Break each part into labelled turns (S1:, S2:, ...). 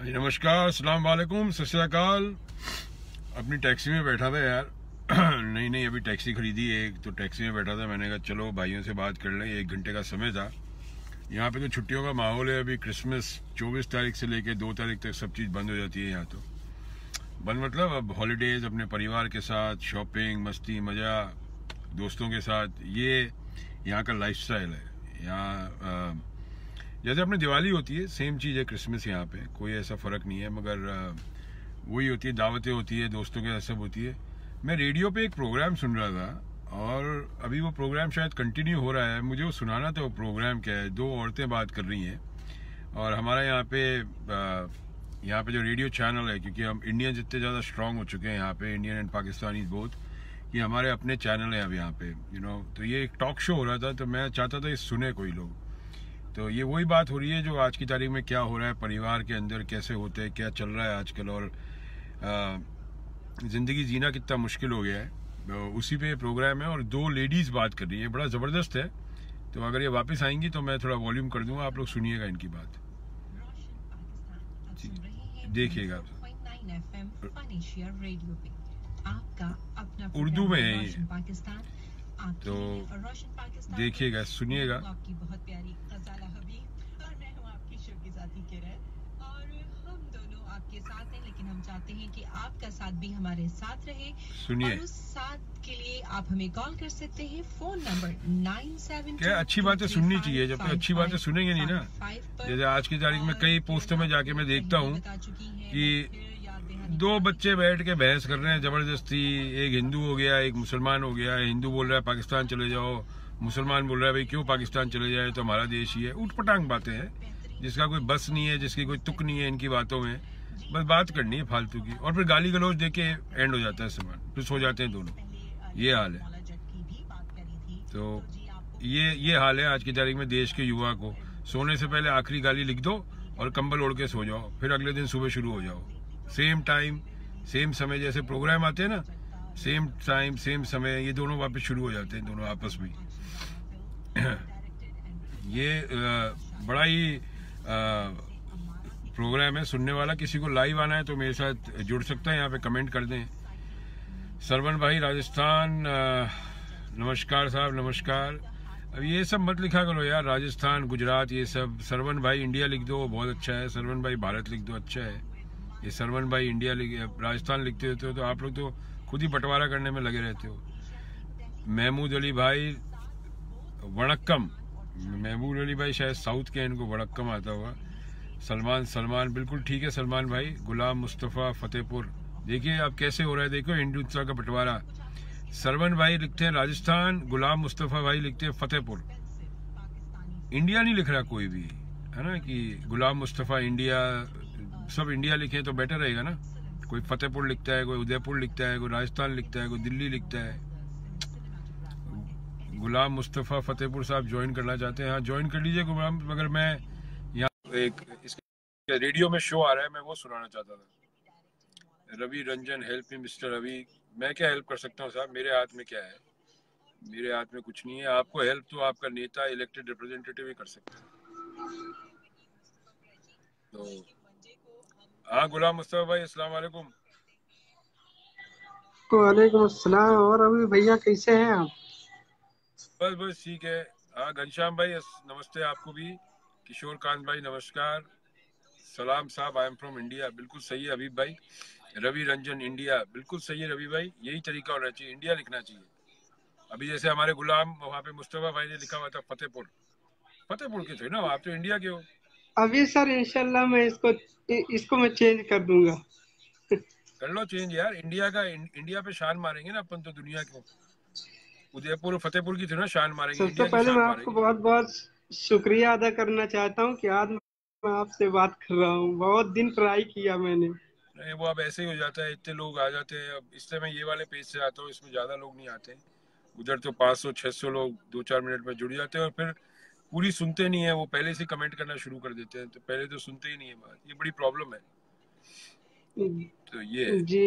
S1: जी नमस्कार, अस्सलाम वालेकुम, सत श्री अकाल। अपनी टैक्सी में बैठा था यार। नहीं अभी टैक्सी खरीदी है एक, तो टैक्सी में बैठा था। मैंने कहा चलो भाइयों से बात कर लें। 1 घंटे का समय था। यहाँ पे तो छुट्टियों का माहौल है। अभी क्रिसमस 24 तारीख से लेके 2 तारीख तक सब चीज़ बंद हो जाती है यहाँ। तो बंद मतलब अब हॉलीडेज अपने परिवार के साथ, शॉपिंग, मस्ती, मज़ा, दोस्तों के साथ। ये यहाँ का लाइफस्टाइल है। यहाँ जैसे अपनी दिवाली होती है, सेम चीज़ है क्रिसमस यहाँ पे। कोई ऐसा फ़र्क नहीं है, मगर वही होती है, दावतें होती है, दोस्तों के साथ सब होती है। मैं रेडियो पे एक प्रोग्राम सुन रहा था और अभी वो प्रोग्राम शायद कंटिन्यू हो रहा है। मुझे वो सुनाना था। वो प्रोग्राम क्या है, 2 औरतें बात कर रही हैं। और हमारा यहाँ पे जो रेडियो चैनल है, क्योंकि हम इंडियन जितने ज़्यादा स्ट्रांग हो चुके हैं यहाँ पे, इंडियन एंड पाकिस्तानी बोथ, कि हमारे अपने चैनल हैं अब यहाँ पे, तो ये एक टॉक शो हो रहा था। तो मैं चाहता था ये सुने कोई लोग। तो ये वही बात हो रही है जो आज की तारीख में क्या हो रहा है परिवार के अंदर, कैसे होते हैं, क्या चल रहा है आजकल, और ज़िंदगी जीना कितना मुश्किल हो गया है। तो उसी पे ये प्रोग्राम है और 2 लेडीज़ बात कर रही हैं। बड़ा ज़बरदस्त है। तो अगर ये वापस आएंगी तो मैं थोड़ा वॉल्यूम कर दूंगा, आप लोग सुनिएगा इनकी बात। देखिएगा, उर्दू में है ये, तो देखिएगा, सुनिएगा।
S2: आपके साथ हैं, लेकिन हम चाहते हैं कि आपका साथ भी हमारे साथ रहे।
S1: सुनिए।
S2: और उस साथ के लिए आप हमें कॉल कर सकते हैं। Phone number 97।
S1: क्या अच्छी बातें सुननी चाहिए। जब तक अच्छी बातें सुनेंगे नहीं ना, जैसे आज की तारीख में कई पोस्टों में जाके मैं देखता हूँ कि 2 बच्चे बैठ के बहस कर रहे हैं जबरदस्ती। एक हिंदू हो गया, एक मुसलमान हो गया। हिंदू बोल रहा है पाकिस्तान चले जाओ, मुसलमान बोल रहा है भाई क्यों पाकिस्तान चले जाए, तो हमारा देश ही है। उठपटांग बातें हैं जिसका कोई बस नहीं है, जिसकी कोई तुक नहीं है इनकी बातों में। बस बात करनी है फालतू की, और फिर गाली गलौज देके एंड हो जाता है सामान, फिर सो जाते हैं दोनों। ये हाल है। तो ये हाल है आज की तारीख में देश के युवा को। सोने से पहले आखिरी गाली लिख दो और कंबल ओढ़ के सो जाओ, फिर अगले दिन सुबह शुरू हो जाओ। सेम टाइम सेम समय, जैसे प्रोग्राम आते हैं ना, सेम टाइम सेम समय, ये दोनों वापस शुरू हो जाते हैं दोनों आपस में। ये बड़ा ही प्रोग्राम है। सुनने वाला किसी को लाइव आना है तो मेरे साथ जुड़ सकता है, यहाँ पे कमेंट कर दें। सरवन भाई राजस्थान, नमस्कार साहब, नमस्कार। अब ये सब मत लिखा करो यार, राजस्थान, गुजरात, ये सब। सरवन भाई इंडिया लिख दो, बहुत अच्छा है। सरवन भाई भारत लिख दो, अच्छा है। ये सरवन भाई इंडिया राजस्थान लिखते होते हो तो आप लोग तो खुद ही बंटवारा करने में लगे रहते हो। महमूद अली भाई वणक्कम। महमूद अली भाई शायद साउथ के, इनको वणक्कम आता होगा। सलमान बिल्कुल ठीक है सलमान भाई। गुलाम मुस्तफ़ा फतेहपुर, देखिए अब कैसे हो रहा है, देखो हिंदुस्तान का बंटवारा। सरवन भाई लिखते हैं राजस्थान, गुलाम मुस्तफ़ा भाई लिखते हैं फतेहपुर। इंडिया नहीं लिख रहा कोई भी, है ना, कि गुलाम मुस्तफ़ा इंडिया, सब इंडिया लिखे तो बेटर रहेगा ना। कोई फतेहपुर लिखता है, कोई उदयपुर लिखता है, कोई राजस्थान लिखता है, कोई दिल्ली लिखता है। गुलाम मुस्तफ़ा फतेहपुर साहब ज्वाइन करना चाहते हैं, हाँ ज्वाइन कर लीजिए गुलाम। मगर मैं यहाँ एक इसके रेडियो में शो आ रहा है, मैं वो सुनाना चाहता था। Ravi Ranjan, help me mister Ravi. मैं क्या हेल्प कर सकता हूँ साहब, मेरे हाथ में क्या है, मेरे हाथ में कुछ नहीं है। आपको हेल्प तो आपका नेता, इलेक्टेड रिप्रेजेंटेटिव ही कर सकता है। तो हाँ गुलाम मुस्तफा भाई, अस्सलाम वालेकुम।
S3: वालेकुम अस्सलाम। और अभी भैया कैसे हैं आप?
S1: बस ठीक है। हाँ घनश्याम भाई नमस्ते आपको भी। किशोर कांत भाई नमस्कार। सलाम साहब, आई एम फ्रॉम इंडिया, बिल्कुल सही है हबीब भाई। रवि रंजन इंडिया, बिल्कुल सही है रवि भाई, यही तरीका होना चाहिए, इंडिया लिखना चाहिए। अभी जैसे हमारे गुलाम वहाँ पे मुस्तफा भाई ने लिखा हुआ था फतेहपुर। फतेहपुर के थे ना आप, तो इंडिया के हो।
S3: अभी सर इंशाल्लाह मैं इसको मैं चेंज कर दूंगा।
S1: कर लो चेंज यार, इंडिया का इंडिया पे शान मारेंगे ना अपन तो दुनिया को। उदयपुर फतेहपुर की थी ना शान मारेंगे,
S3: सबसे
S1: इंडिया की
S3: पहले
S1: शान
S3: मैं आपको
S1: मारेंगे।
S3: बहुत बहुत शुक्रिया अदा करना चाहता हूँ कि आज मैं आपसे बात कर रहा हूँ। बहुत दिन ट्राई किया मैंने।
S1: नहीं वो अब ऐसे ही हो जाता है, इतने लोग आ जाते हैं। अब इससे मैं ये वाले पेज से आता हूँ, इसमें ज़्यादा लोग नहीं आते। उधर तो 500-600 लोग 2-4 मिनट में जुड़ जाते हैं और फिर पूरी सुनते नहीं है, वो पहले से कमेंट करना शुरू कर देते हैं, तो पहले तो सुनते ही नहीं है बात। ये बड़ी प्रॉब्लम है। तो ये है।
S3: जी,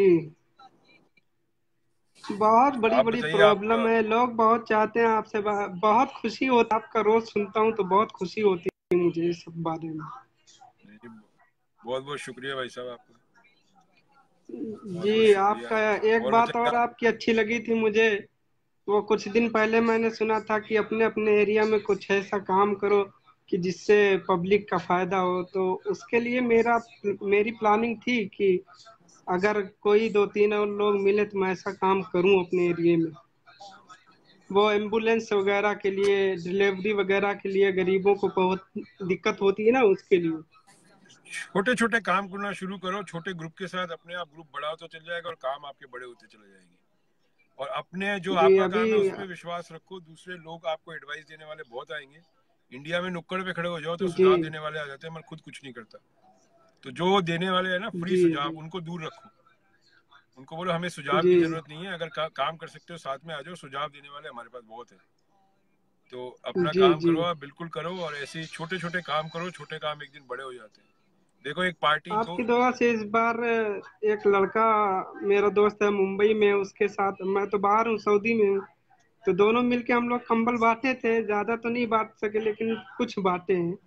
S3: बहुत बड़ी
S1: आप
S3: बड़ी
S1: बताइए
S3: प्रॉब्लम
S1: आप।
S3: है। लोग बहुत चाहते हैं आपसे बहुत खुशी होती है, आपका रोज सुनता हूँ तो बहुत खुशी होती है मुझे इस सब बारे में।
S1: बहुत बहुत शुक्रिया भाई साहब आपका, बहुत बहुत
S3: जी,
S1: शुक्रिया।
S3: आपका एक
S1: और
S3: बात और
S1: बताइए।
S3: आपकी अच्छी लगी थी मुझे। वो कुछ दिन पहले मैंने सुना था कि अपने अपने एरिया में कुछ ऐसा काम करो कि जिससे पब्लिक का फायदा हो, तो उसके लिए मेरी प्लानिंग थी कि अगर कोई दो तीन और लोग मिले तो मैं ऐसा काम करूं अपने एरिया में। वो एम्बुलेंस वगैरह के लिए, डिलीवरी वगैरह के लिए, गरीबों को बहुत दिक्कत होती है ना, उसके लिए।
S1: छोटे छोटे काम करना शुरू करो, छोटे ग्रुप के साथ अपने आप ग्रुप बड़ा होता चल जाएगा और काम आपके बड़े होते चले जाएंगे। और अपने जो
S3: जी
S1: आपका
S3: अभी।
S1: काम है उस पर विश्वास रखो, दूसरे लोग आपको एडवाइस देने वाले बहुत आएंगे। इंडिया में नुक्कड़ पे खड़े हो जाओ तो
S3: जी
S1: सुझाव देने वाले आ जाते हैं, मैं खुद कुछ नहीं करता। तो जो देने वाले हैं ना फ्री
S3: जी
S1: सुझाव,
S3: जी
S1: उनको दूर रखो। उनको बोलो हमें सुझाव
S3: जी
S1: की जरूरत नहीं है, अगर काम कर सकते हो साथ में आ जाओ, सुझाव देने वाले हमारे पास बहुत है। तो अपना
S3: जी
S1: काम
S3: जी।
S1: करो, आप बिल्कुल करो, और ऐसे ही छोटे छोटे काम करो, छोटे काम एक दिन बड़े हो जाते हैं। देखो एक पार्टी दो।
S3: आपकी दुआ से इस बार एक लड़का, मेरा दोस्त है मुंबई में, उसके साथ, मैं तो बाहर हूँ, सऊदी में हूँ, तो दोनों मिलके हम लोग कंबल बांटे थे। ज्यादा तो नहीं बांट सके लेकिन कुछ बांटे हैं।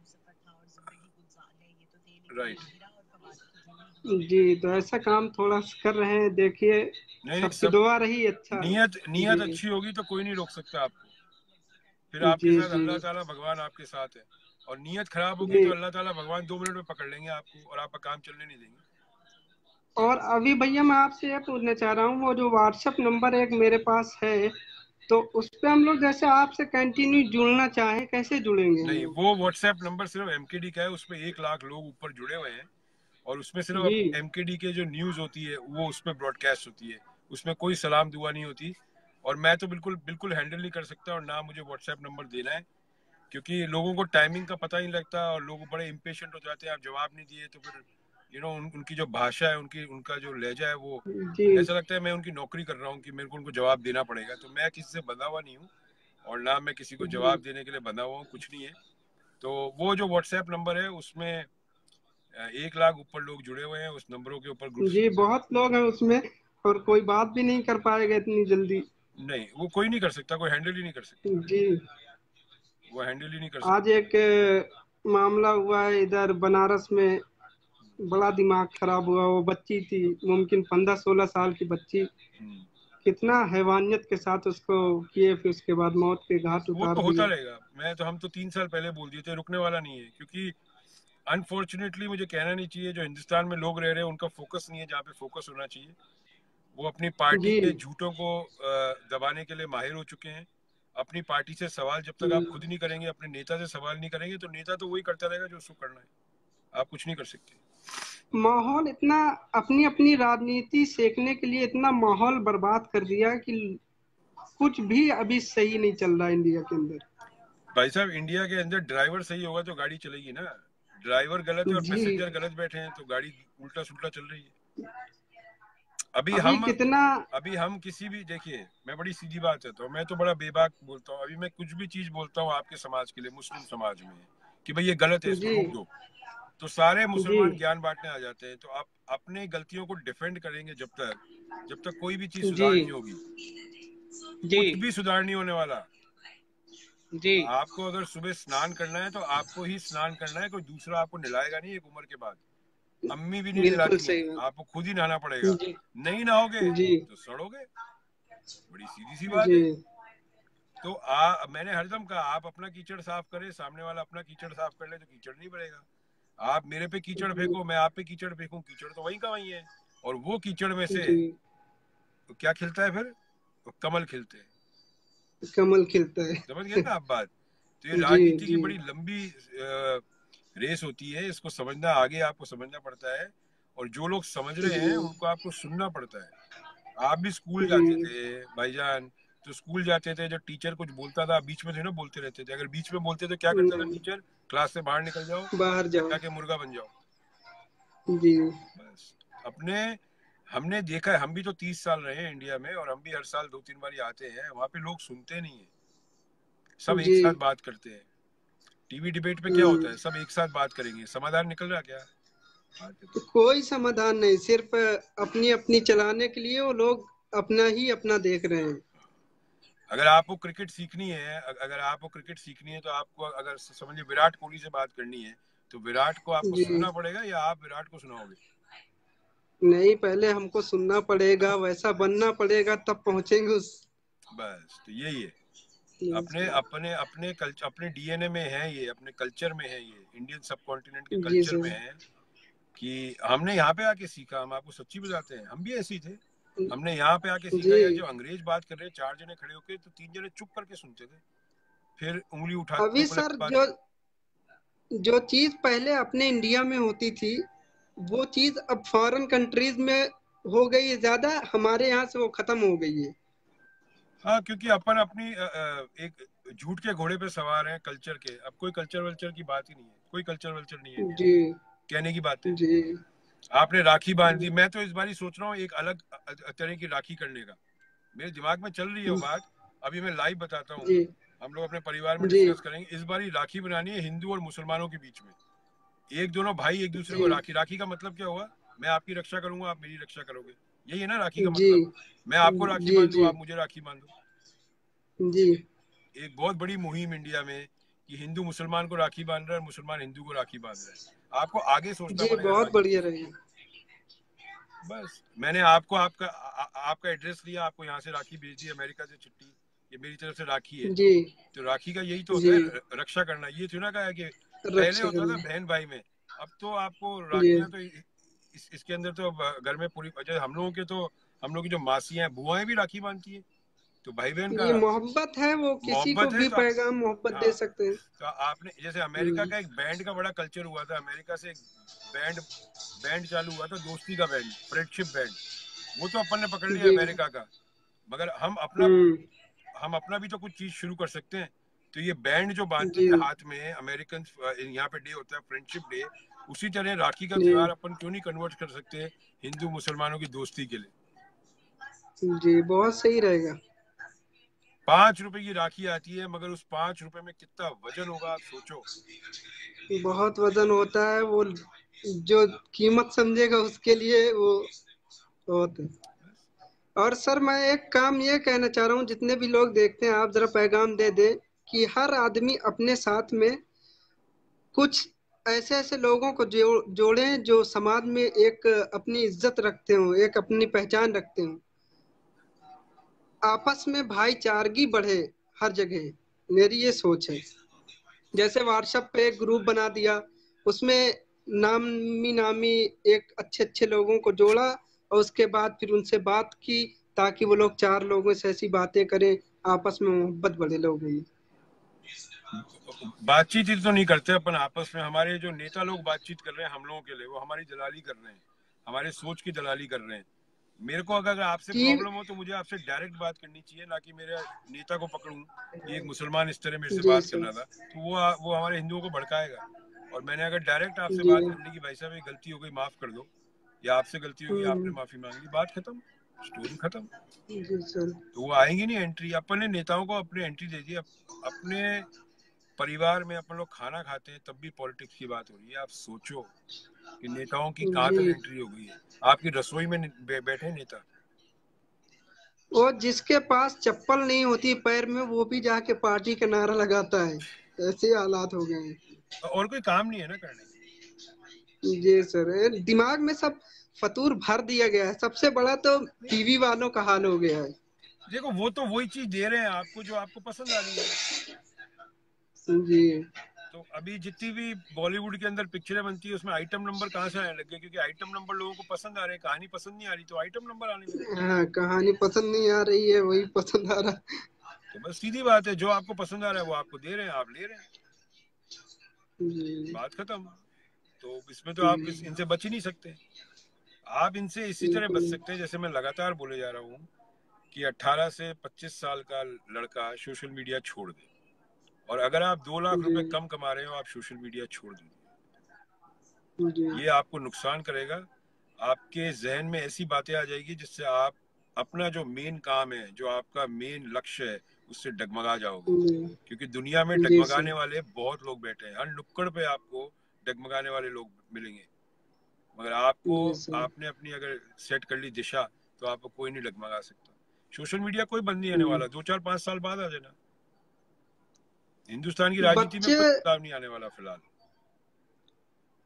S1: राइट।
S3: जी, तो ऐसा काम थोड़ा सा कर रहे हैं, देखिए।
S1: नहीं नहीं,
S3: सबकी
S1: सब
S3: दुआ रही अच्छा।
S1: नियत नियत
S3: जी
S1: अच्छी होगी तो कोई नहीं रोक सकता आपको। फिर
S3: जी
S1: आपके साथ
S3: जी
S1: अल्लाह ताला भगवान आपके साथ है। और नियत खराब होगी
S3: जी।
S1: तो अल्लाह ताला भगवान 2 मिनट में पकड़ लेंगे आपको और आपका काम चलने नहीं देंगे।
S3: और अभी भैया मैं आपसे ये पूछना चाह रहा हूँ, वो जो व्हाट्सएप नंबर एक मेरे पास है, तो उस पे हम लोग जैसे आपसे कंटिन्यू जुड़ना चाहें, कैसे जुड़ेंगे हम
S1: नहीं,
S3: लोग?
S1: वो व्हाट्सएप नंबर सिर्फ एमकेडी का है, उसमें 1 लाख लोग ऊपर जुड़े हुए हैं। और उसमें
S3: जी
S1: सिर्फ एमकेडी के जो न्यूज होती है वो उसमें ब्रॉडकास्ट होती है, उसमें कोई सलाम दुआ नहीं होती। और मैं तो बिल्कुल बिल्कुल हैंडल नहीं कर सकता, और ना मुझे व्हाट्सएप नंबर देना है, क्योंकि लोगों को टाइमिंग का पता नहीं लगता और लोग बड़े इम्पेशेंट हो जाते हैं। आप जवाब नहीं दिए तो फिर उनकी जो भाषा है, उनका जो लहजा है, वो
S3: जी
S1: ऐसा लगता है मैं उनकी नौकरी कर रहा हूँ कि मेरे को उनको जवाब देना पड़ेगा। तो मैं किसी से बंधा हुआ नहीं हूँ, और ना मैं किसी को
S3: जी
S1: जवाब देने के लिए बंधा हुआ हूँ, कुछ नहीं है। तो वो जो व्हाट्सएप नंबर है उसमें 1 लाख ऊपर लोग जुड़े हुए हैं, उस नंबरों के ऊपर ग्रुप्स।
S3: जी, बहुत लोग हैं उसमें, और कोई बात भी नहीं कर पाएगा इतनी जल्दी।
S1: नहीं, वो कोई नहीं कर सकता, कोई हैंडल ही नहीं कर सकता,
S3: जी।
S1: वो हैंडल ही नहीं कर
S3: आज
S1: सकता।
S3: एक मामला हुआ है इधर बनारस में, बड़ा दिमाग खराब हुआ। वो बच्ची थी, मुमकिन 15-16 साल की बच्ची,
S1: हम्म।
S3: कितना हैवानियत के साथ उसको किए, फिर उसके बाद मौत के घाट
S1: वो
S3: उतार
S1: तो होता
S3: दिए।
S1: रहेगा, हम तो 3 साल पहले बोल दिए थे, रुकने वाला नहीं है। क्योंकि अनफॉर्चुनेटली, मुझे कहना नहीं चाहिए, जो हिंदुस्तान में लोग रह रहे हैं उनका फोकस नहीं है जहाँ पे फोकस होना चाहिए। वो अपनी पार्टी
S3: जी
S1: के झूठों को दबाने के लिए माहिर हो चुके हैं। अपनी पार्टी से सवाल जब तक आप खुद नहीं करेंगे, अपने नेता से सवाल नहीं करेंगे, तो नेता तो वही करता रहेगा जो उसको करना है, आप कुछ नहीं कर सकते।
S3: माहौल इतना, अपनी अपनी राजनीति सेकने के लिए इतना माहौल बर्बाद कर दिया कि कुछ भी अभी सही नहीं चल रहा इंडिया के अंदर।
S1: भाई साहब, इंडिया के अंदर ड्राइवर सही होगा तो गाड़ी चलेगी ना। ड्राइवर गलत है और
S3: जी।
S1: पैसेंजर गलत बैठे हैं तो गाड़ी उल्टा सुल्टा चल रही है। अभी
S3: अभी
S1: हम
S3: कितना।
S1: अभी हम किसी भी, देखिए मैं बड़ी सीधी बात कहता हूँ, मैं तो बड़ा बेबाक बोलता हूँ। अभी मैं कुछ भी चीज बोलता हूँ आपके समाज के लिए, मुस्लिम समाज में, कि भाई ये गलत है, इसको
S3: जी
S1: रोक दो, तो सारे
S3: जी
S1: मुसलमान ज्ञान बांटने आ जाते हैं। तो आप अपने गलतियों को डिफेंड करेंगे जब तक कोई भी चीज
S3: जी
S1: सुधार नहीं होगी,
S3: जी
S1: कुछ भी सुधार नहीं होने वाला।
S3: जी।
S1: आपको अगर सुबह स्नान करना है तो आपको ही स्नान करना है, कोई दूसरा आपको नहलाएगा नहीं। एक उम्र के बाद अम्मी भी नहीं
S3: बिल्कुल
S1: नहलाती हैं,
S3: सही बात।
S1: आपको खुद ही नहाना पड़ेगा।
S3: जी
S1: नहीं नहाओगे
S3: जी
S1: तो सड़ोगे, बड़ी सीधी सी बात
S3: जी
S1: है। तो मैंने हरदम कहा, आप अपना कीचड़ साफ करें, सामने वाला अपना कीचड़ साफ कर ले, तो कीचड़ नहीं बढ़ेगा। आप मेरे पे कीचड़
S3: जी
S1: फेंको, मैं आप पे कीचड़ फेंकूं, कीचड़ तो वहीं का वहीं है। और वो कीचड़ में से
S3: जी।
S1: तो क्या खिलता है फिर? तो कमल खिलते हैं।
S3: कमल खिलता
S1: समझ गए
S3: है।
S1: ना आप बात? तो ये
S3: जी
S1: राजनीति की
S3: जी
S1: बड़ी लंबी रेस होती है, इसको समझना, आगे आपको समझना पड़ता है। और जो लोग समझ रहे हैं
S3: जी
S1: उनको आपको सुनना पड़ता है। आप भी स्कूल
S3: जी
S1: जाते थे भाईजान, तो स्कूल जाते थे, जब टीचर कुछ बोलता था बीच में थे ना, बोलते रहते थे। अगर बीच में बोलते तो क्या करता था
S3: नहीं,
S1: टीचर? क्लास से बाहर निकल जाओ
S3: बाहर
S1: या
S3: जाओ।
S1: जाके मुर्गा बन जाओ।
S3: जी
S1: बस। अपने हमने देखा है, हम भी तो 30 साल रहे हैं इंडिया में, और हम भी हर साल 2-3 बार आते हैं। वहां पे लोग सुनते नहीं है, सब एक
S3: जी।
S1: साथ बात करते हैं। टीवी डिबेट पे क्या होता है, सब एक साथ बात करेंगे, समाधान निकल रहा क्या? बात
S3: तो
S1: खत्म।
S3: कोई समाधान नहीं, सिर्फ अपनी अपनी चलाने के लिए वो लोग अपना ही अपना देख रहे हैं।
S1: अगर आपको क्रिकेट सीखनी है, तो आपको, अगर समझिए विराट कोहली से बात करनी है, तो विराट को आपको
S3: जी।
S1: सुनना पड़ेगा या आप विराट को सुनाओगे?
S3: नहीं, पहले हमको सुनना पड़ेगा, वैसा बनना पड़ेगा, तब पहुंचेंगे उस।
S1: बस तो यही है,
S3: जी
S1: अपने
S3: सर।
S1: अपने अपने कल्चर, अपने डीएनए में है ये, अपने कल्चर में है ये, इंडियन सब कॉन्टिनेंट के
S3: जी
S1: कल्चर में
S3: सर।
S1: है कि हमने यहाँ पे आके सीखा। हम आपको सच्ची बताते हैं, हम भी ऐसे ही थे। हमने यहाँ पे आके सीखा
S3: जी।
S1: यार, जब अंग्रेज बात कर रहे हैं 4 जने खड़े होके तो 3 जने चुप करके सुनते थे, फिर उंगली उठाते
S3: अभी
S1: बोले
S3: सर
S1: बात।
S3: जो चीज पहले अपने इंडिया में होती थी, वो चीज अब फॉरेन कंट्रीज में हो गई है ज्यादा, हमारे यहाँ से वो खत्म हो गई है।
S1: हाँ, क्योंकि अपन अपनी एक झूठ के घोड़े पे सवार हैं कल्चर के। अब कोई कल्चर वल्चर की बात ही नहीं है, कोई कल्चर वल्चर नहीं है इंडिया
S3: जी।
S1: में, कहने की बात है।
S3: जी।
S1: आपने राखी बांध दी, मैं तो इस बार ही सोच रहा हूँ एक अलग तरह की राखी करने का, मेरे दिमाग में चल रही है वो बात। अभी मैं लाइव बताता हूँ,
S3: जी।
S1: हम लोग अपने परिवार में
S3: जी।
S1: डिस्कस करेंगे। इस बार ही राखी बनानी है हिंदू और मुसलमानों के बीच में, एक दोनों भाई एक दूसरे को
S3: जी।
S1: राखी। राखी का मतलब क्या हुआ? मैं आपकी रक्षा करूंगा, आप मेरी रक्षा करोगे, यही है ना राखी का
S3: जी।
S1: मतलब। मैं आपको राखी
S3: जी।
S1: बांधू,
S3: जी।
S1: आप मुझे राखी बांधो।
S3: जी।
S1: एक बहुत बड़ी मुहिम इंडिया में कि हिंदू मुसलमान को राखी बांध रहा है और मुसलमान हिंदू को राखी बांध रहा है। आपको आगे सोचना
S3: जी,
S1: पड़ेगा
S3: बहुत बढ़िया
S1: राजनीति से।
S3: रहेगा।
S1: बस मैंने आपको आपका एड्रेस लिया, आपको यहाँ से राखी भेज दी, अमेरिका से चिट्ठी, ये मेरी तरफ से राखी है।
S3: जी।
S1: तो राखी का यही तो होता
S3: जी।
S1: है, रक्षा करना। ये थोड़ा ना कहा कि पहले
S3: रक्षा
S1: होता था
S3: करना।
S1: बहन भाई में, अब तो आपको
S3: जी।
S1: राखियां तो इसके अंदर तो घर में पूरी, जैसे हम लोगों के तो, हम लोग की जो मासियां हैं, बुआएं भी राखी बांधती है, तो भाई बहन का
S3: ये मोहब्बत है, वो किसी को
S1: मोहब्बत है।
S3: भी
S1: तो
S3: पैगाम मोहब्बत दे
S1: हाँ,
S3: सकते हैं।
S1: तो आपने जैसे अमेरिका का एक बैंड का बड़ा कल्चर हुआ था, अमेरिका से एक बैंड बैंड चालू हुआ था, दोस्ती का बैंड, फ्रेंडशिप बैंड, वो तो अपन ने पकड़ लिया
S3: जी।
S1: अमेरिका का। मगर
S3: हम्म।
S1: हम अपना भी तो कुछ चीज शुरू कर सकते हैं। तो ये बैंड जो बांधते
S3: जी।
S1: हैं हाथ में, अमेरिकन यहाँ पे डे होता है फ्रेंडशिप डे, उसी तरह राखी का
S3: जी।
S1: त्योहार अपन क्यों नहीं कन्वर्ट कर सकते हिंदू मुसलमानों की दोस्ती के लिए?
S3: जी, बहुत सही रहेगा।
S1: 5 रुपए की राखी आती है, मगर उस 5 रुपए में कितना वजन होगा आप सोचो।
S3: बहुत वजन होता है, वो जो कीमत समझेगा उसके लिए वो बहुत है। और सर, मैं एक काम ये कहना चाह रहा हूँ, जितने भी लोग देखते हैं, आप जरा पैगाम दे दें कि हर आदमी अपने साथ में कुछ ऐसे ऐसे लोगों को जोड़ें जो समाज में एक अपनी इज्जत रखते हो, एक अपनी पहचान रखते हो, आपस में भाईचारगी बढ़े हर जगह। मेरी ये सोच है। जैसे व्हाट्सएप पे एक ग्रुप बना दिया, उसमें नामी नामी एक अच्छे अच्छे लोगों को जोड़ा, और उसके बाद फिर उनसे बात की, ताकि वो लोग 4 लोगों से ऐसी बातें करें, आपस में मोहब्बत बढ़े लोगों में।
S1: बातचीत ही तो नहीं करते अपन आपस में। हमारे जो नेता लोग बातचीत कर रहे हैं हम लोगों के लिए, वो हमारी दलाली कर रहे हैं, हमारे सोच की दलाली कर रहे हैं। मेरे को अगर आपसे
S3: कि
S1: प्रॉब्लम हो तो मुझे आपसे डायरेक्ट बात करनी चाहिए, ना कि मेरे नेता को पकड़ूं कि एक मुसलमान इस तरह मेरे से
S3: जी
S1: बात कर
S3: सर।
S1: रहा था, तो वो हमारे हिंदुओं को भड़काएगा। और मैंने अगर डायरेक्ट आपसे
S3: जी।
S1: बात कर ली कि भाई साहब ये गलती हो गई, माफ कर दो, या आपसे गलती होगी, आपने
S3: हम्म।
S1: माफी मांग ली, बात खत्म, स्टोरी खत्म।
S3: जी सर।
S1: तो वो आएंगी नहीं एंट्री। अपन ने नेताओं को अपने एंट्री दे दी। अपने परिवार में अपन लोग खाना खाते हैं तब भी पॉलिटिक्स की बात हो रही है। आप सोचो कि नेताओं की कहाँ तक
S3: जी।
S1: एंट्री हो गई है। आपकी रसोई में बैठे नेता।
S3: वो जिसके पास चप्पल नहीं होती पैर में, वो भी जाके पार्टी का नारा लगाता है। ऐसे हालात हो गए हैं।
S1: और कोई काम नहीं है ना करने की।
S3: जी सर, दिमाग में सब फतूर भर दिया गया है। सबसे बड़ा तो टीवी वालों का हाल हो गया है।
S1: देखो, वो तो वही चीज दे रहे हैं आपको जो आपको पसंद आ रही है।
S3: जी।
S1: तो अभी जितनी भी बॉलीवुड के अंदर पिक्चरें बनती है, उसमें आइटम नंबर कहाँ से आने लगे? क्योंकि आइटम नंबर लोगों को पसंद आ रहे हैं, कहानी पसंद नहीं आ रही, तो आइटम नंबर आने लगे।
S3: हाँ, कहानी पसंद नहीं आ रही है, वही पसंद आ रहा।
S1: तो बस सीधी बात है, जो आपको पसंद आ रहा है वो आपको दे रहे हैं, आप ले रहे हैं,
S3: जी।
S1: बात खत्म। तो इसमें तो आप इनसे बच ही नहीं सकते। आप इनसे इसी तरह बच
S3: बिल्कुल।
S1: सकते हैं, जैसे मैं लगातार बोले जा रहा हूँ कि 18 से 25 साल का लड़का सोशल मीडिया छोड़ दे। और अगर आप 2 लाख
S3: जी।
S1: रुपए कम कमा रहे हो, आप सोशल मीडिया छोड़ दीजिए।
S3: जी।
S1: ये आपको नुकसान करेगा। आपके जहन में ऐसी बातें आ जाएगी जिससे आप अपना जो मेन काम है, जो आपका मेन लक्ष्य है, उससे डगमगा जाओगे।
S3: जी।
S1: क्योंकि दुनिया में
S3: जी
S1: डगमगाने
S3: सर।
S1: वाले बहुत लोग बैठे हैं, हर नुक्कड़ पे आपको डगमगाने वाले लोग मिलेंगे। मगर आपको,
S3: जी सर।
S1: आपने अपनी अगर सेट कर ली दिशा, तो आपको कोई नहीं डगमगा सकता। सोशल मीडिया कोई बंद नहीं आने वाला, 2 4 5 साल बाद आ जाना। हिंदुस्तान की राजनीति में
S3: बच्चे
S1: कोई बदलाव नहीं आने वाला फिलहाल।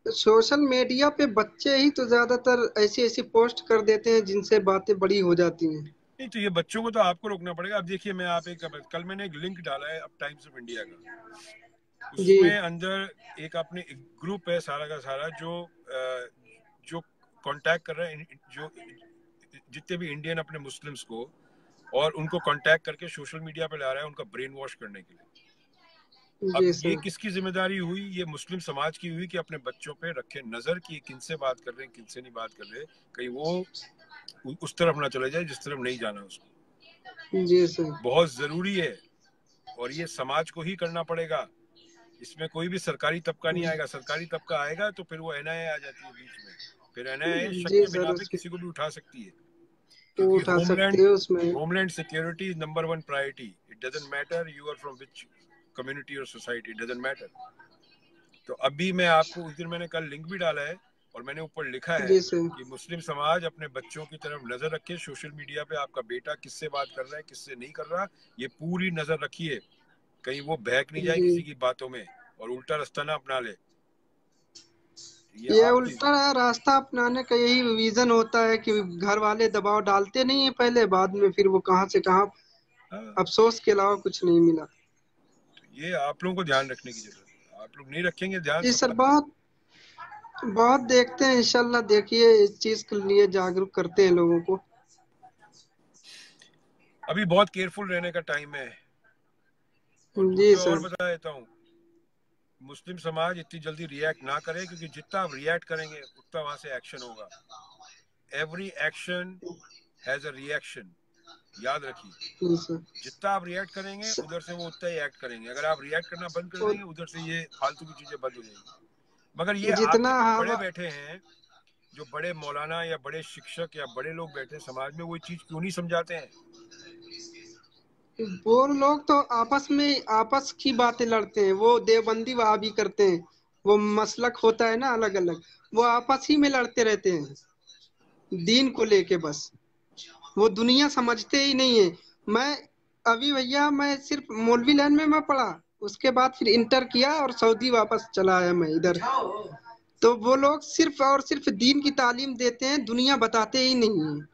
S3: सोशल मीडिया पे बच्चे ही तो ज्यादातर ऐसी ऐसी पोस्ट कर देते हैं जिनसे बातें बड़ी हो जाती हैं।
S1: नहीं तो ये बच्चों को तो आपको रोकना पड़ेगा। अब देखिए, मैं आप एक कल मैंने एक लिंक डाला है अब टाइम्स ऑफ इंडिया का,
S3: जी
S1: उसमें अंदर एक अपने एक ग्रुप है सारा का सारा जो कांटेक्ट कर रहे हैं, जो जितने भी इंडियन अपने मुस्लिम्स को, और उनको कांटेक्ट करके सोशल मीडिया पे ला रहा है उनका ब्रेन वॉश करने के लिए। अब
S3: जी
S1: ये
S3: सर।
S1: किसकी जिम्मेदारी हुई? ये मुस्लिम समाज की हुई कि अपने बच्चों पे रखे नजर कि किनसे बात कर रहे हैं, किनसे नहीं बात कर रहे, कहीं वो उस तरफ ना चले जाए जिस तरफ नहीं जाना उसको।
S3: जी सर।
S1: बहुत जरूरी है, और ये समाज को ही करना पड़ेगा। इसमें कोई भी सरकारी तबका नहीं आएगा। सरकारी तबका आएगा तो फिर वो एनआईए आ जाती है बीच में, फिर एनआईए शक
S3: जी
S1: के बिना
S3: सर,
S1: पे किसी को भी उठा सकती है,
S3: वो
S1: क्योंकि
S3: उठा सकते हैं उसमें।
S1: Homeland security is number 1 priority. It doesn't matter you are from which community और सोसाइटी, इट डजंट मैटर। तो अभी मैं आपको, उस दिन मैंने कल लिंक भी डाला है और मैंने ऊपर लिखा है
S3: जी सर।
S1: कि मुस्लिम समाज अपने बच्चों की तरफ नजर रखे। सोशल मीडिया पे आपका बेटा किससे बात कर रहा है, किससे नहीं कर रहा, ये पूरी नजर रखिए, कहीं वो बहक नहीं जाए
S3: जी,
S1: किसी की बातों में और उल्टा रास्ता ना अपना ले।
S3: ये
S1: आपकी
S3: उल्टा रास्ता अपनाने का यही विजन होता है कि घर वाले दबाव डालते नहीं है पहले, बाद में फिर वो कहाँ से कहाँ
S1: हाँ,
S3: अफसोस के अलावा कुछ नहीं मिला।
S1: तो ये आप लोगों को ध्यान रखने की जरूरत है। आप लोग नहीं रखेंगे ध्यान,
S3: जी सर,
S1: समाज
S3: बहुत बहुत देखते हैं, इंशाल्लाह देखिए इस चीज के लिए जागरूक करते हैं लोगों को।
S1: अभी बहुत केयरफुल रहने का टाइम है। और
S3: जी
S1: दूसरा और
S3: सर।
S1: बता देता हूँ, मुस्लिम समाज इतनी जल्दी रिएक्ट ना करे, क्योंकि जितना आप रिएक्ट करेंगे उतना वहां से एक्शन होगा। Every action has a reaction, याद रखिए।
S3: जी सर।
S1: जितना आप रिएक्ट करेंगे उधर से वो उतना ही एक्ट करेंगे। अगर आप रिएक्ट करना बंद कर
S3: और
S1: देंगे उधर से ये फालतू की चीजें बंद हो जाएंगी। मगर ये
S3: जितना
S1: आपके बड़े
S3: हवा
S1: बैठे हैं, जो बड़े मौलाना या बड़े शिक्षक या बड़े लोग बैठे हैं समाज में, वो चीज क्यों नहीं समझाते हैं?
S3: वो लोग तो आपस में आपस की बातें लड़ते हैं, वो देवबंदी वहाबी करते हैं, वो मसलक होता है ना अलग अलग, वो आपस ही में लड़ते रहते हैं दीन को लेके बस। वो दुनिया समझते ही नहीं है। मैं अभी भैया मैं सिर्फ मौलवी लाइन में मैं पढ़ा, उसके बाद फिर इंटर किया और सऊदी वापस चला आया मैं इधर। तो वो लोग सिर्फ और सिर्फ दीन की तालीम देते हैं, दुनिया बताते ही नहीं है।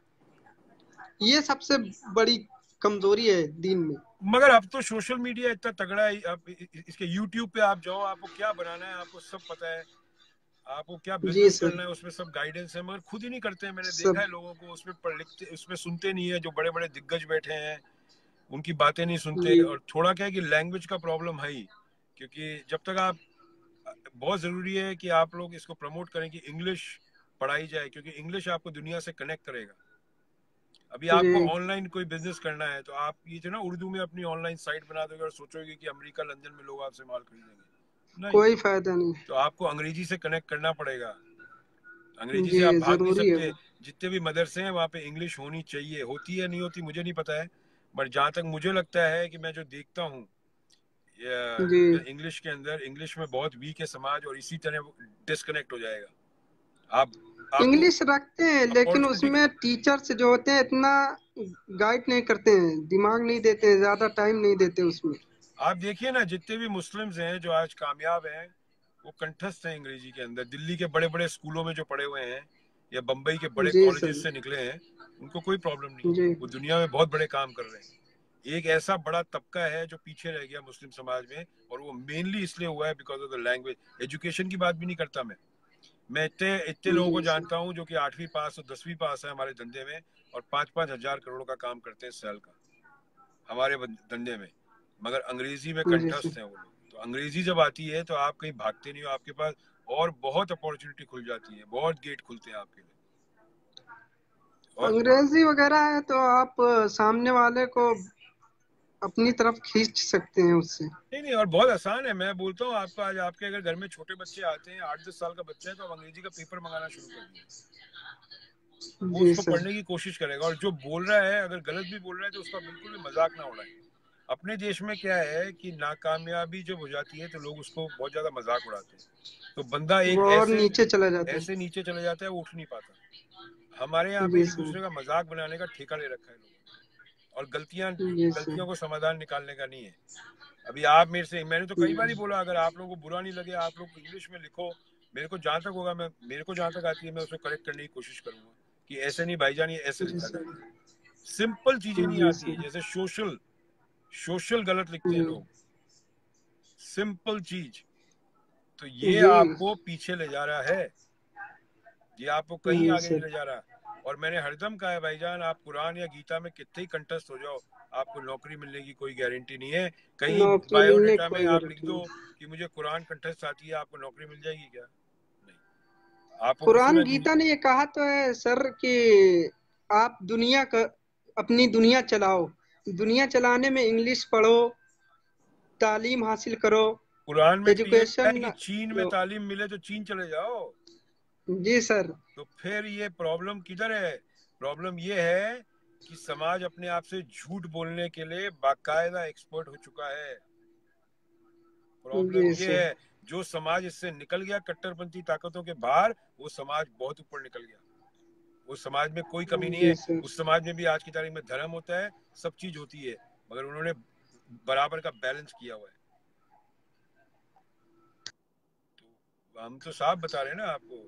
S3: ये सबसे बड़ी कमजोरी है दीन में।
S1: मगर अब तो सोशल मीडिया इतना तगड़ा है, अब इसके यूट्यूब पे आप जाओ, आपको क्या बनाना है आपको सब पता है, आपको क्या
S3: जी
S1: बिजनेस
S3: सर।
S1: करना है उसमें सब गाइडेंस है, मगर खुद ही नहीं करते हैं। मैंने देखा
S3: सब।
S1: है लोगों को उसमें पढ़ लिखते, उसमें सुनते नहीं है। जो बड़े बड़े दिग्गज बैठे हैं उनकी बातें नहीं सुनते।
S3: जी
S1: और थोड़ा क्या है कि लैंग्वेज का प्रॉब्लम है ही, क्योंकि जब तक आप, बहुत जरूरी है कि आप लोग इसको प्रमोट करें कि इंग्लिश पढ़ाई जाए, क्योंकि इंग्लिश आपको दुनिया से कनेक्ट करेगा। अभी आपको
S3: जी
S1: ऑनलाइन कोई बिजनेस करना है तो आप ये जो ना उर्दू में अपनी ऑनलाइन साइट बना दोगे और सोचोगे कि अमेरिका लंदन में लोग आपसे माल खरीदेंगे, नहीं।
S3: कोई फायदा नहीं।
S1: तो आपको अंग्रेजी से कनेक्ट करना पड़ेगा। अंग्रेजी
S3: जी
S1: से आप भाग नहीं
S3: जरूरी है
S1: सकते।
S3: वो।
S1: जितने भी मदरसे हैं वहाँ पे इंग्लिश होनी चाहिए। होती है नहीं होती मुझे नहीं पता है, बट जहाँ तक मुझे लगता है कि मैं जो देखता हूँ,
S3: जी
S1: इंग्लिश के अंदर, इंग्लिश में बहुत वीक है समाज, और इसी तरह डिस्कनेक्ट हो जाएगा। आप आपको
S3: इंग्लिश रखते हैं लेकिन
S1: अपॉर्चुनिटी,
S3: उसमें टीचर्स जो होते हैं इतना गाइड नहीं करते हैं, दिमाग नहीं देते हैं, ज्यादा टाइम नहीं देते उसमें।
S1: आप देखिए ना, जितने भी मुस्लिम्स हैं जो आज कामयाब हैं, वो कंठस्थ हैं अंग्रेजी के अंदर। दिल्ली के बड़े बड़े स्कूलों में जो पढ़े हुए हैं या बम्बई के बड़े
S3: जी
S1: कॉलेजेस
S3: सर।
S1: से निकले हैं, उनको कोई प्रॉब्लम नहीं है।
S3: जी
S1: वो दुनिया में बहुत बड़े काम कर रहे हैं। एक ऐसा बड़ा तबका है जो पीछे रह गया मुस्लिम समाज में, और वो मेनली इसलिए हुआ है because of the language. Education की बात भी नहीं करता मैं इतने इतने लोगों को
S3: जी सर।
S1: जानता हूँ जो कि 8वीं पास और 10वीं पास है हमारे धंधे में, और 5-5 हजार करोड़ का काम करते हैं साल का हमारे धंधे में, मगर अंग्रेजी में
S3: जी
S1: कंठस्थ
S3: सर।
S1: हैं वो लोग। तो अंग्रेजी जब आती है तो आप कहीं भागते नहीं हो, आपके पास और बहुत अपॉर्चुनिटी खुल जाती है, बहुत गेट खुलते हैं आपके लिए। और
S3: अंग्रेजी वगैरह है तो आप सामने वाले को अपनी तरफ खींच सकते हैं उससे।
S1: नहीं नहीं, और बहुत आसान है। मैं बोलता हूँ आपको, आज आपके अगर घर में छोटे बच्चे आते हैं, 8-10 साल का बच्चा है, तो आप अंग्रेजी का पेपर मंगाना शुरू कर दिए, वो
S3: जी
S1: उसको
S3: सर।
S1: पढ़ने की कोशिश करेगा। और जो बोल रहा है अगर गलत भी बोल रहा है तो उसका बिल्कुल भी मजाक ना उड़ाए। अपने देश में क्या है कि नाकामयाबी जब हो जाती है तो लोग उसको बहुत ज्यादा मजाक उड़ाते हैं, तो बंदा एक
S3: वो और
S1: ऐसे
S3: नीचे चला जाता है।
S1: ऐसे नीचे चले जाता है, वो उठ नहीं पाता। हमारे यहाँ पे
S3: जी
S1: एक
S3: सर।
S1: दूसरे का मजाक बनाने का ठेका ले रखा है लोगों ने, और
S3: जी सर।
S1: गलतियों को समाधान निकालने का नहीं है। अभी आप मेरे से, मैंने तो कई बार ही बोला, अगर आप लोगों को बुरा नहीं लगे, आप लोग इंग्लिश में लिखो, मेरे को जहाँ तक होगा, मेरे को जहाँ तक आती है मैं उसको करेक्ट करने की कोशिश करूंगा कि ऐसे नहीं भाईजान, ये ऐसे लिखा जाता है। सिंपल चीजें नहीं आती है, जैसे सोशल गलत लिखते हैं लोग, सिंपल चीज। तो ये आपको पीछे ले जा रहा है, ये आपको कहीं आगे नहीं ले जा रहा। और मैंने हरदम कहा है भाईजान, आप कुरान या गीता में कितने ही कंटेस्ट हो जाओ, आपको नौकरी मिलने की कोई गारंटी नहीं है। कहीं बायोडेटा में आप लिख दो कि मुझे कुरान कंटेस्ट आती है, आपको नौकरी मिल जाएगी क्या? नहीं। आपको
S3: कुरान गीता ने ये कहा तो है सर कि आप अपनी दुनिया चलाओ, दुनिया चलाने में इंग्लिश पढ़ो, तालीम हासिल करो।
S1: कुरान में
S3: एजुकेशन
S1: कि चीन में तालीम मिले तो चीन चले जाओ।
S3: जी सर।
S1: तो फिर ये प्रॉब्लम किधर है? प्रॉब्लम ये है कि समाज अपने आप से झूठ बोलने के लिए बाकायदा एक्सपर्ट हो चुका है। प्रॉब्लम ये है, जो समाज इससे निकल गया कट्टरपंथी ताकतों के बाहर, वो समाज बहुत ऊपर निकल गया। उस समाज में कोई कमी नहीं है। उस समाज में भी आज की तारीख में धर्म होता है, सब चीज होती है, मगर उन्होंने बराबर का बैलेंस किया हुआ है। तो हम तो साफ बता रहे हैं ना आपको।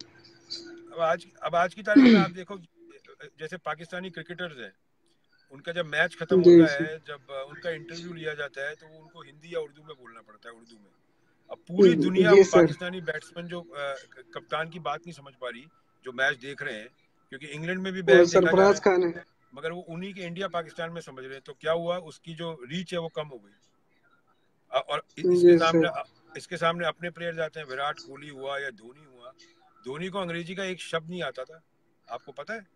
S1: अब आज की तारीख में आप देखो, जैसे पाकिस्तानी क्रिकेटर्स हैं, उनका जब मैच खत्म होता है, जब उनका इंटरव्यू लिया जाता है, तो उनको हिंदी या उर्दू में बोलना पड़ता है, उर्दू में। अब पूरी दुनिया पाकिस्तानी बैट्समैन जो कप्तान की बात नहीं समझ पा रही, जो मैच देख रहे हैं, क्योंकि इंग्लैंड में भी मैच देखा जा रहा है, मगर वो उन्हीं के इंडिया पाकिस्तान में समझ रहे हैं। तो क्या हुआ, उसकी जो रीच है वो कम हो गई। और इसके सामने अपने प्लेयर जाते हैं, विराट कोहली हुआ या धोनी हुआ, धोनी को अंग्रेजी का एक शब्द नहीं आता था, आपको पता है?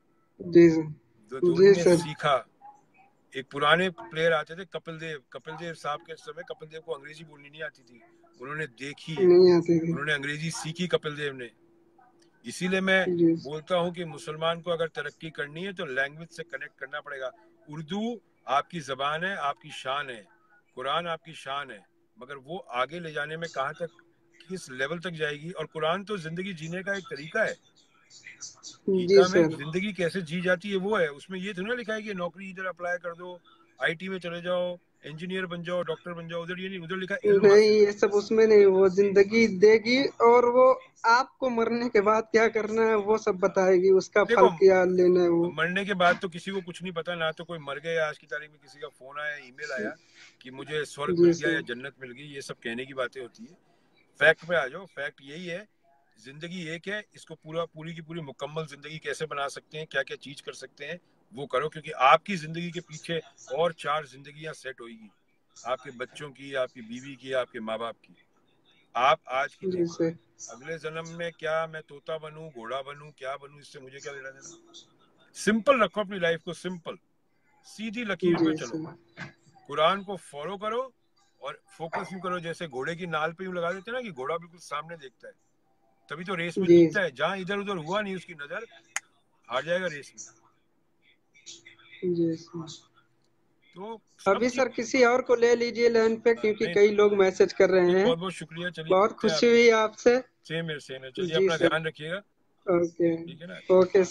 S1: धोनी ने सीखा। एक पुराने प्लेयर आते थे, कपिल देव साहब के समय कपिल देव को अंग्रेजी बोलनी नहीं आती थी, उन्होंने देखी, उन्होंने अंग्रेजी सीखी कपिल देव ने। इसीलिए मैं बोलता हूँ कि मुसलमान को अगर तरक्की करनी है तो लैंग्वेज से कनेक्ट करना पड़ेगा। उर्दू आपकी जबान है, आपकी शान है, कुरान आपकी शान है, मगर वो आगे ले जाने में कहाँ तक, किस लेवल तक जाएगी? और कुरान तो जिंदगी जीने का एक तरीका है। गीता में जिंदगी कैसे जी जाती है वो है, उसमें ये थोड़ा लिखा है कि नौकरी इधर अप्लाई कर दो, आईटी में चले जाओ, इंजीनियर बन जाओ, डॉक्टर बन जाओ, उधर ये नहीं, उधर लिखा है
S3: नहीं, ये सब उसमें नहीं। वो जिंदगी देगी और वो आपको मरने के बाद क्या करना है वो सब बताएगी, उसका फल क्या लेना है। वो
S1: मरने के बाद तो किसी को कुछ नहीं पता, ना तो कोई मर गया। आज की तारीख में किसी का फोन आया, ईमेल आया कि मुझे स्वर्ग मिल गया या जन्नत मिल गई, ये सब कहने की बातें होती है। फैक्ट पे आ जाओ। फैक्ट यही है, जिंदगी एक है, इसको पूरी की पूरी मुकम्मल जिंदगी कैसे बना सकते हैं, क्या क्या चीज कर सकते हैं, वो करो। क्योंकि आपकी जिंदगी के पीछे और 4 जिंदगियां सेट होगी, आपके बच्चों की, आपकी बीवी की, आपके माँ बाप की। आप आज की देखो, अगले जन्म में क्या मैं तोता बनूं, घोड़ा बनूं, क्या बनूं, इससे मुझे क्या लेना देना। सिंपल रखो अपनी लाइफ को, सिंपल, सीधी लकीर पे चलो, कुरान को फॉलो करो और फोकस यूं करो जैसे घोड़े की नाल पे यूं लगा देते हैं ना, कि घोड़ा बिल्कुल सामने देखता है, तभी तो रेस में जीतता है। जहां इधर उधर हुआ नहीं उसकी नजर, हार जाएगा रेस में। तो
S3: अभी सर किसी और को ले लीजिए लाइन पे, क्योंकि कई लोग मैसेज कर रहे हैं।
S1: बहुत बहुत शुक्रिया। चलिए,
S3: बहुत खुशी हुई आपसे।
S1: सेम है। चलिए, अपना ध्यान रखिएगा।
S3: ओके,
S1: ठीक है ना?
S3: ओके।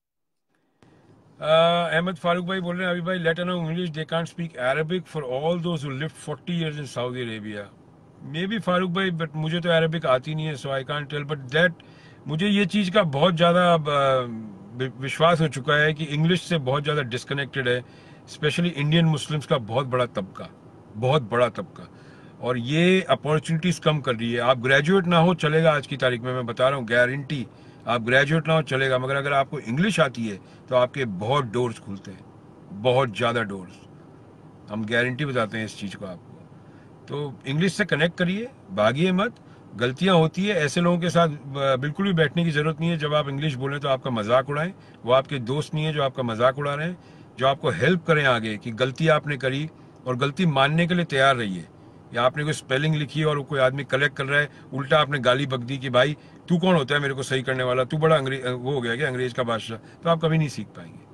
S1: अहमद फारूक भाई बोल रहे हैं, अभी भाई let no English, they can't speak Arabic for all those who lived 40 years in Saudi Arabia. Maybe Farooq भाई, बट मुझे तो अरबिक आती नहीं है, so I can't tell. But that, मुझे ये चीज़ का बहुत ज़्यादा विश्वास हो चुका है कि इंग्लिश से बहुत ज़्यादा डिस्कनेक्टेड है, स्पेशली इंडियन मुस्लिम्स का बहुत बड़ा तबका, और ये अपॉर्चुनिटीज़ कम कर रही है। आप ग्रेजुएट ना हो चलेगा, आज की तारीख में मैं बता रहा हूँ, गारंटी, आप ग्रेजुएट ना हो चलेगा, मगर अगर आपको इंग्लिश आती है तो आपके बहुत डोर्स खुलते हैं, बहुत ज़्यादा डोर्स। हम गारंटी बताते हैं इस चीज़ को आपको। तो इंग्लिश से कनेक्ट करिए, भागिए मत। गलतियां होती है, ऐसे लोगों के साथ बिल्कुल भी बैठने की ज़रूरत नहीं है। जब आप इंग्लिश बोलें तो आपका मजाक उड़ाएं, वो आपके दोस्त नहीं है जो आपका मजाक उड़ा रहे हैं, जो आपको हेल्प करें आगे कि गलती आपने करी और गलती मानने के लिए तैयार रहिए। या आपने कोई स्पेलिंग लिखी और कोई आदमी कलेक्ट कर रहा है, उल्टा आपने गाली बक दी कि भाई तू कौन होता है मेरे को सही करने वाला, तू बड़ा वो हो गया क्या, अंग्रेज का बादशाह, तो आप कभी नहीं सीख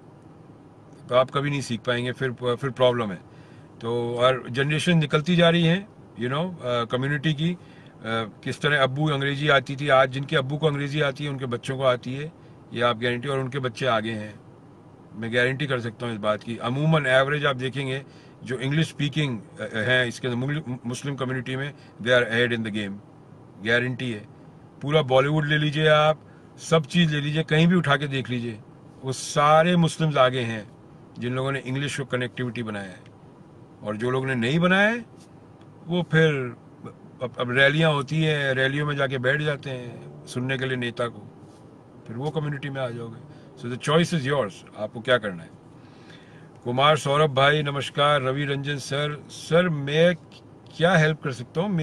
S1: पाएंगे। फिर प्रॉब्लम है। तो और जनरेशन निकलती जा रही है, कम्युनिटी की, किस तरह अब्बू अंग्रेजी आती थी, आज जिनके अब्बू को अंग्रेजी आती है उनके बच्चों को आती है, ये आप गारंटी, और उनके बच्चे आगे हैं, मैं गारंटी कर सकता हूँ इस बात की। अमूमन एवरेज आप देखेंगे जो इंग्लिश स्पीकिंग हैं इसके मुस्लिम कम्युनिटी में, they are ahead in the game, guarantee है। पूरा बॉलीवुड ले लीजिए, आप सब चीज़ ले लीजिए, कहीं भी उठा के देख लीजिए, वो सारे मुस्लिम्स आगे हैं जिन लोगों ने इंग्लिश को कनेक्टिविटी बनाया है। और जो लोग ने नहीं बनाया है वो फिर अब रैलियां होती हैं, रैलियों में जाके बैठ जाते हैं सुनने के लिए नेता को, फिर वो कम्युनिटी में आ जाओगे। So the choice is yours, आपको क्या करना है। कुमार सौरभ भाई नमस्कार। रवि रंजन सर मैं क्या हेल्प कर सकता हूँ।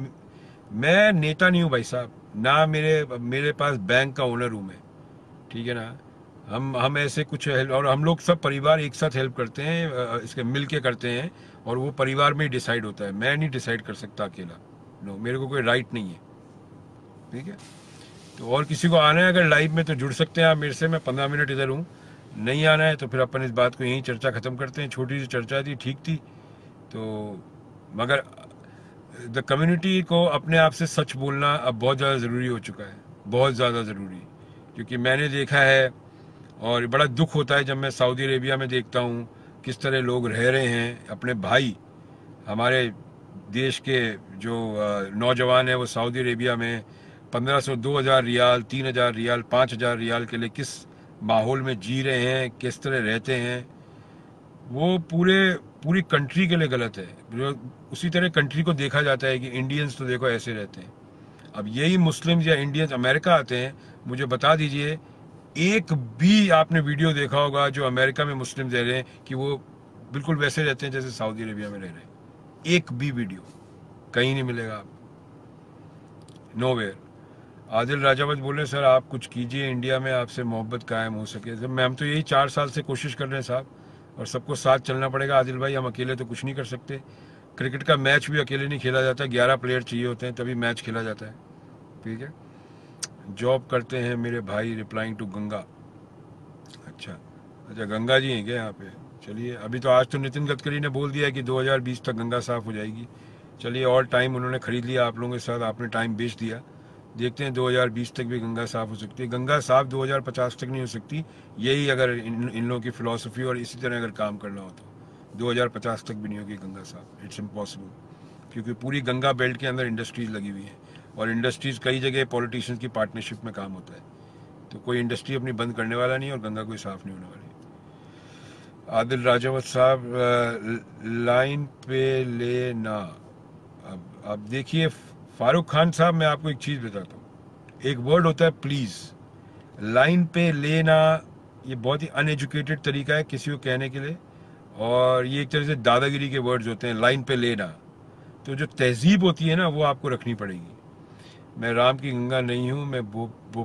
S1: मैं नेता नहीं हूँ भाई साहब, ना मेरे पास बैंक का ओनर हूँ मैं, ठीक है ना। हम ऐसे कुछ हेल्प, और हम लोग सब परिवार एक साथ हेल्प करते हैं, इसके मिल के करते हैं, और वो परिवार में ही डिसाइड होता है। मैं नहीं डिसाइड कर सकता अकेला, नो, मेरे को कोई राइट नहीं है, ठीक है। तो और किसी को आना है अगर लाइव में तो जुड़ सकते हैं आप मेरे से, मैं 15 मिनट इधर हूँ। नहीं आना है तो फिर अपन इस बात को यहीं चर्चा खत्म करते हैं। छोटी सी चर्चा थी, ठीक थी तो, मगर द कम्युनिटी को अपने आप से सच बोलना अब बहुत ज़्यादा ज़रूरी हो चुका है, बहुत ज़्यादा ज़रूरी। क्योंकि मैंने देखा है, और बड़ा दुख होता है जब मैं सऊदी अरेबिया में देखता हूँ किस तरह लोग रह रहे हैं। अपने भाई हमारे देश के जो नौजवान हैं वो सऊदी अरेबिया में 1500 2000 रियाल, 3000 रियाल, 5000 रियाल के लिए किस माहौल में जी रहे हैं, किस तरह रहते हैं, वो पूरी कंट्री के लिए गलत है। जो उसी तरह कंट्री को देखा जाता है कि इंडियंस तो देखो ऐसे रहते हैं। अब यही मुस्लिम्स या इंडियंस अमेरिका आते हैं, मुझे बता दीजिए एक भी आपने वीडियो देखा होगा जो अमेरिका में मुस्लिम रह रहे हैं कि वो बिल्कुल वैसे रहते हैं जैसे सऊदी अरेबिया में रह रहे हैं। एक भी वीडियो कहीं नहीं मिलेगा आपको, नोवेयर। आदिल राजावत बोले सर आप कुछ कीजिए, इंडिया में आपसे मोहब्बत कायम हो सके। जब मैं हम तो यही 4 साल से कोशिश कर रहे हैं साहब, और सबको साथ चलना पड़ेगा आदिल भाई, हम अकेले तो कुछ नहीं कर सकते। क्रिकेट का मैच भी अकेले नहीं खेला जाता, 11 प्लेयर चाहिए होते हैं तभी मैच खेला जाता है, ठीक है। जॉब करते हैं मेरे भाई, रिप्लाइंग टू गंगा। अच्छा अच्छा, गंगा जी हैं क्या यहाँ पे। चलिए, अभी तो आज तो नितिन गडकरी ने बोल दिया है कि 2020 तक गंगा साफ हो जाएगी। चलिए, और टाइम उन्होंने खरीद लिया आप लोगों के साथ, आपने टाइम बेच दिया। देखते हैं 2020 तक भी गंगा साफ हो सकती है। गंगा साफ 2050 तक नहीं हो सकती, यही अगर इन लोगों की फिलॉसफी और इसी तरह अगर काम करना हो तो 2050 तक भी नहीं होगी गंगा साफ। इट्स इम्पॉसिबल, क्योंकि पूरी गंगा बेल्ट के अंदर इंडस्ट्रीज लगी हुई हैं, और इंडस्ट्रीज कई जगह पॉलिटिशियंस की पार्टनरशिप में काम होता है। तो कोई इंडस्ट्री अपनी बंद करने वाला नहीं है, और गंगा कोई साफ नहीं होने वाली। आदिल राजावत साहब लाइन पे लेना। अब देखिए फारूक खान साहब, मैं आपको एक चीज़ बताता हूँ। एक वर्ड होता है प्लीज़, लाइन पे लेना, ये बहुत ही अनएजुकेटेड तरीका है किसी को कहने के लिए, और ये एक तरह से दादागिरी के वर्ड्स होते हैं, लाइन पे लेना। तो जो तहजीब होती है ना वो आपको रखनी पड़ेगी। मैं राम की गंगा नहीं हूँ, मैं वो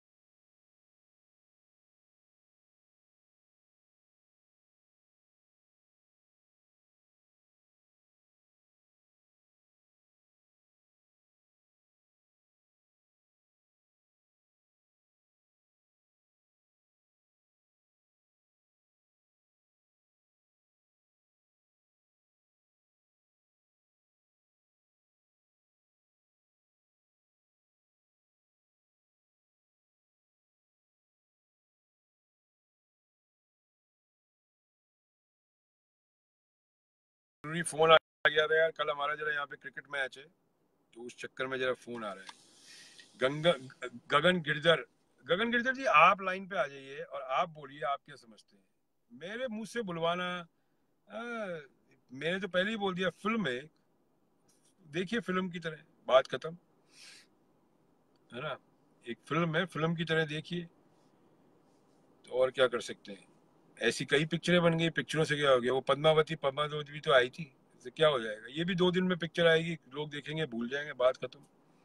S1: जरूरी फोन आ गया था यार, कल हमारा जरा यहाँ पे क्रिकेट मैच है, तो उस चक्कर में जरा फोन आ रहा है। गंगा गगन गिरधर जी, आप लाइन पे आ जाइए और आप बोलिए आप क्या समझते हैं। मेरे मुंह से बुलवाना, मैंने तो पहले ही बोल दिया, फिल्म है, देखिए फिल्म की तरह, बात खत्म, है ना। एक फिल्म है, फिल्म की तरह देखिए, तो और क्या कर सकते हैं। ऐसी कई पिक्चरें बन गई, पिक्चरों से क्या हो गया। वो पद्मावती भी तो आई थी, इससे क्या हो जाएगा। ये भी 2 दिन में पिक्चर आएगी, लोग देखेंगे भूल जाएंगे, बात खत्म।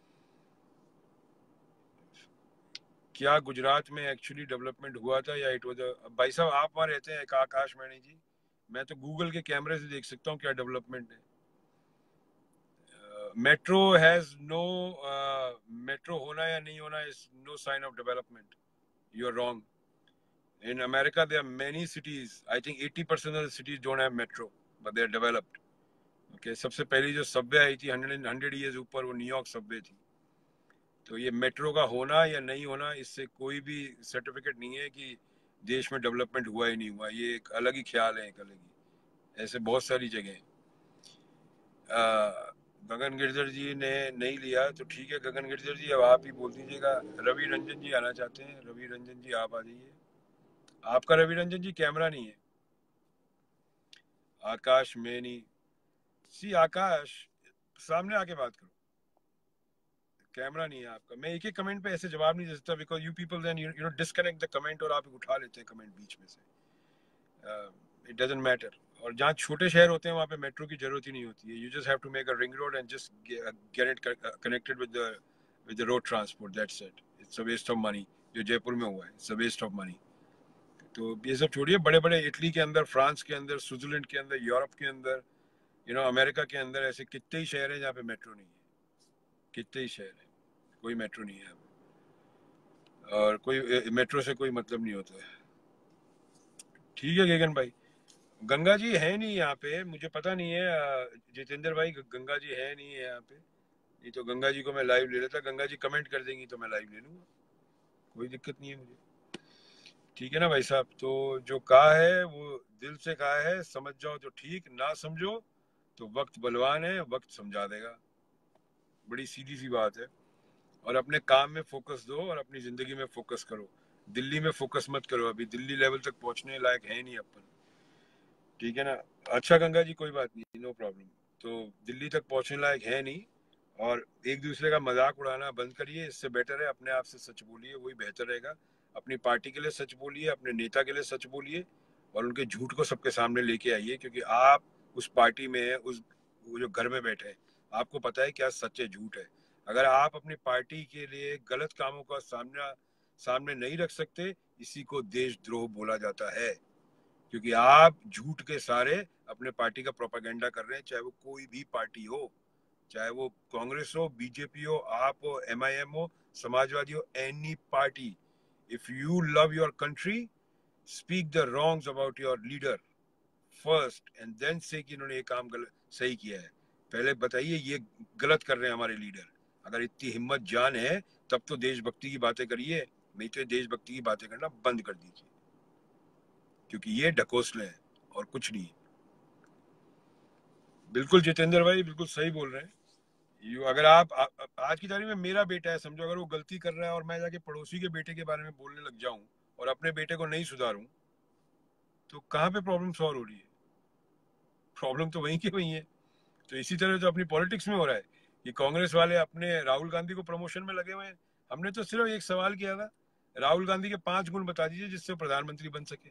S1: क्या गुजरात में एक्चुअली डेवलपमेंट हुआ था या इट वाज। भाई साहब आप वहाँ रहते हैं आकाश मैनी जी, मैं तो गूगल के कैमरे से देख सकता हूँ क्या डेवलपमेंट है। मेट्रो हैज नो, मेट्रो होना या नहीं होना is no sign of development, you are wrong. In America there are many cities, I think 80% of the cities don't have metro, but they are developed. Okay, सबसे पहली जो Subway आई थी 100 years ऊपर, वो न्यूयॉर्क सबवे थी। तो ये metro का होना या नहीं होना, इससे कोई भी सर्टिफिकेट नहीं है कि देश में डेवलपमेंट हुआ ही नहीं हुआ। ये एक अलग ही ख्याल है, एक अलग ही, ऐसे बहुत सारी जगह। गगन गिरधर जी ने नहीं लिया तो ठीक है गगन गिरधर जी, अब आप ही बोल दीजिएगा। रवि रंजन जी आना चाहते हैं, रवि रंजन जी आप आ जाइए। आपका रवि रंजन जी कैमरा नहीं है। आकाश मेनी, सी आकाश सामने आके बात करो, कैमरा नहीं है आपका। मैं एक एक कमेंट पे ऐसे जवाब नहीं दे सकता because you people then you know disconnect the comment और आप उठा लेते हैं कमेंट बीच में से। It doesn't matter. और जहाँ छोटे शहर होते हैं वहाँ पे मेट्रो की जरूरत ही नहीं होती है। You just have to make a ring road and just get it connected with the road transport, that's it. It's a waste of money. जो जयपुर में हुआ है it's a waste of money. तो ये सब छोड़िए। बड़े बड़े इटली के अंदर, फ्रांस के अंदर, स्विट्जरलैंड के अंदर, यूरोप के अंदर, अमेरिका के अंदर ऐसे कितने ही शहर हैं जहाँ पे मेट्रो नहीं है। कितने ही शहर हैं, कोई मेट्रो नहीं है और कोई मेट्रो से कोई मतलब नहीं होता है। ठीक है गगन भाई। गंगा जी है नहीं यहाँ पे, मुझे पता नहीं है जितेंद्र भाई, गंगा जी है नहीं है यहाँ पे। नहीं तो गंगा जी को मैं लाइव ले लेता। गंगा जी कमेंट कर देंगी तो मैं लाइव ले लूंगा, कोई दिक्कत नहीं है मुझे। ठीक है ना भाई साहब। तो जो कहा है वो दिल से कहा है, समझ जाओ तो ठीक, ना समझो तो वक्त बलवान है, वक्त समझा देगा। बड़ी सीधी सी बात है। और अपने काम में फोकस दो और अपनी जिंदगी में फोकस करो। दिल्ली में फोकस मत करो, अभी दिल्ली लेवल तक पहुंचने लायक है नहीं अपन। ठीक है ना। अच्छा गंगा जी कोई बात नहीं, नो प्रॉब्लम। तो दिल्ली तक पहुंचने लायक है नहीं। और एक दूसरे का मजाक उड़ाना बंद करिए, इससे बेटर है अपने आप से सच बोलिए, वही बेहतर रहेगा। अपनी पार्टी के लिए सच बोलिए, अपने नेता के लिए सच बोलिए और उनके झूठ को सबके सामने लेके आइए। क्योंकि आप उस पार्टी में है, उस वो जो घर में बैठे हैं, आपको पता है क्या सच है झूठ है। अगर आप अपनी पार्टी के लिए गलत कामों का सामने नहीं रख सकते, इसी को देशद्रोह बोला जाता है। क्योंकि आप झूठ के सारे अपने पार्टी का प्रोपागेंडा कर रहे हैं, चाहे वो कोई भी पार्टी हो, चाहे वो कांग्रेस हो, बीजेपी हो, आप हो, एमआईएम हो, समाजवादी हो, any party. If you love your country, speak the wrongs about your leader first and then say कि इन्होंने ये काम गलत सही किया है। पहले बताइए ये गलत कर रहे हैं हमारे लीडर। अगर इतनी हिम्मत जान है तब तो देशभक्ति की बातें करिए, नहीं तो देशभक्ति की बातें करना बंद कर दीजिए। क्योंकि ये ढकोसले हैं और कुछ नहीं। बिल्कुल जितेंद्र भाई बिल्कुल सही बोल रहे हैं। अगर आप आज की तारीख में मेरा बेटा है समझो, अगर वो गलती कर रहा है और मैं जाके पड़ोसी के बेटे के बारे में बोलने लग जाऊं और अपने बेटे को नहीं सुधारूं, तो कहाँ पे प्रॉब्लम सॉल्व हो रही है? प्रॉब्लम तो वहीं की वहीं है। तो इसी तरह तो अपनी पॉलिटिक्स में हो रहा है कि कांग्रेस वाले अपने राहुल गांधी को प्रमोशन में लगे हुए हैं। हमने तो सिर्फ एक सवाल किया था, राहुल गांधी के 5 गुण बता दीजिए जिससे प्रधानमंत्री बन सके।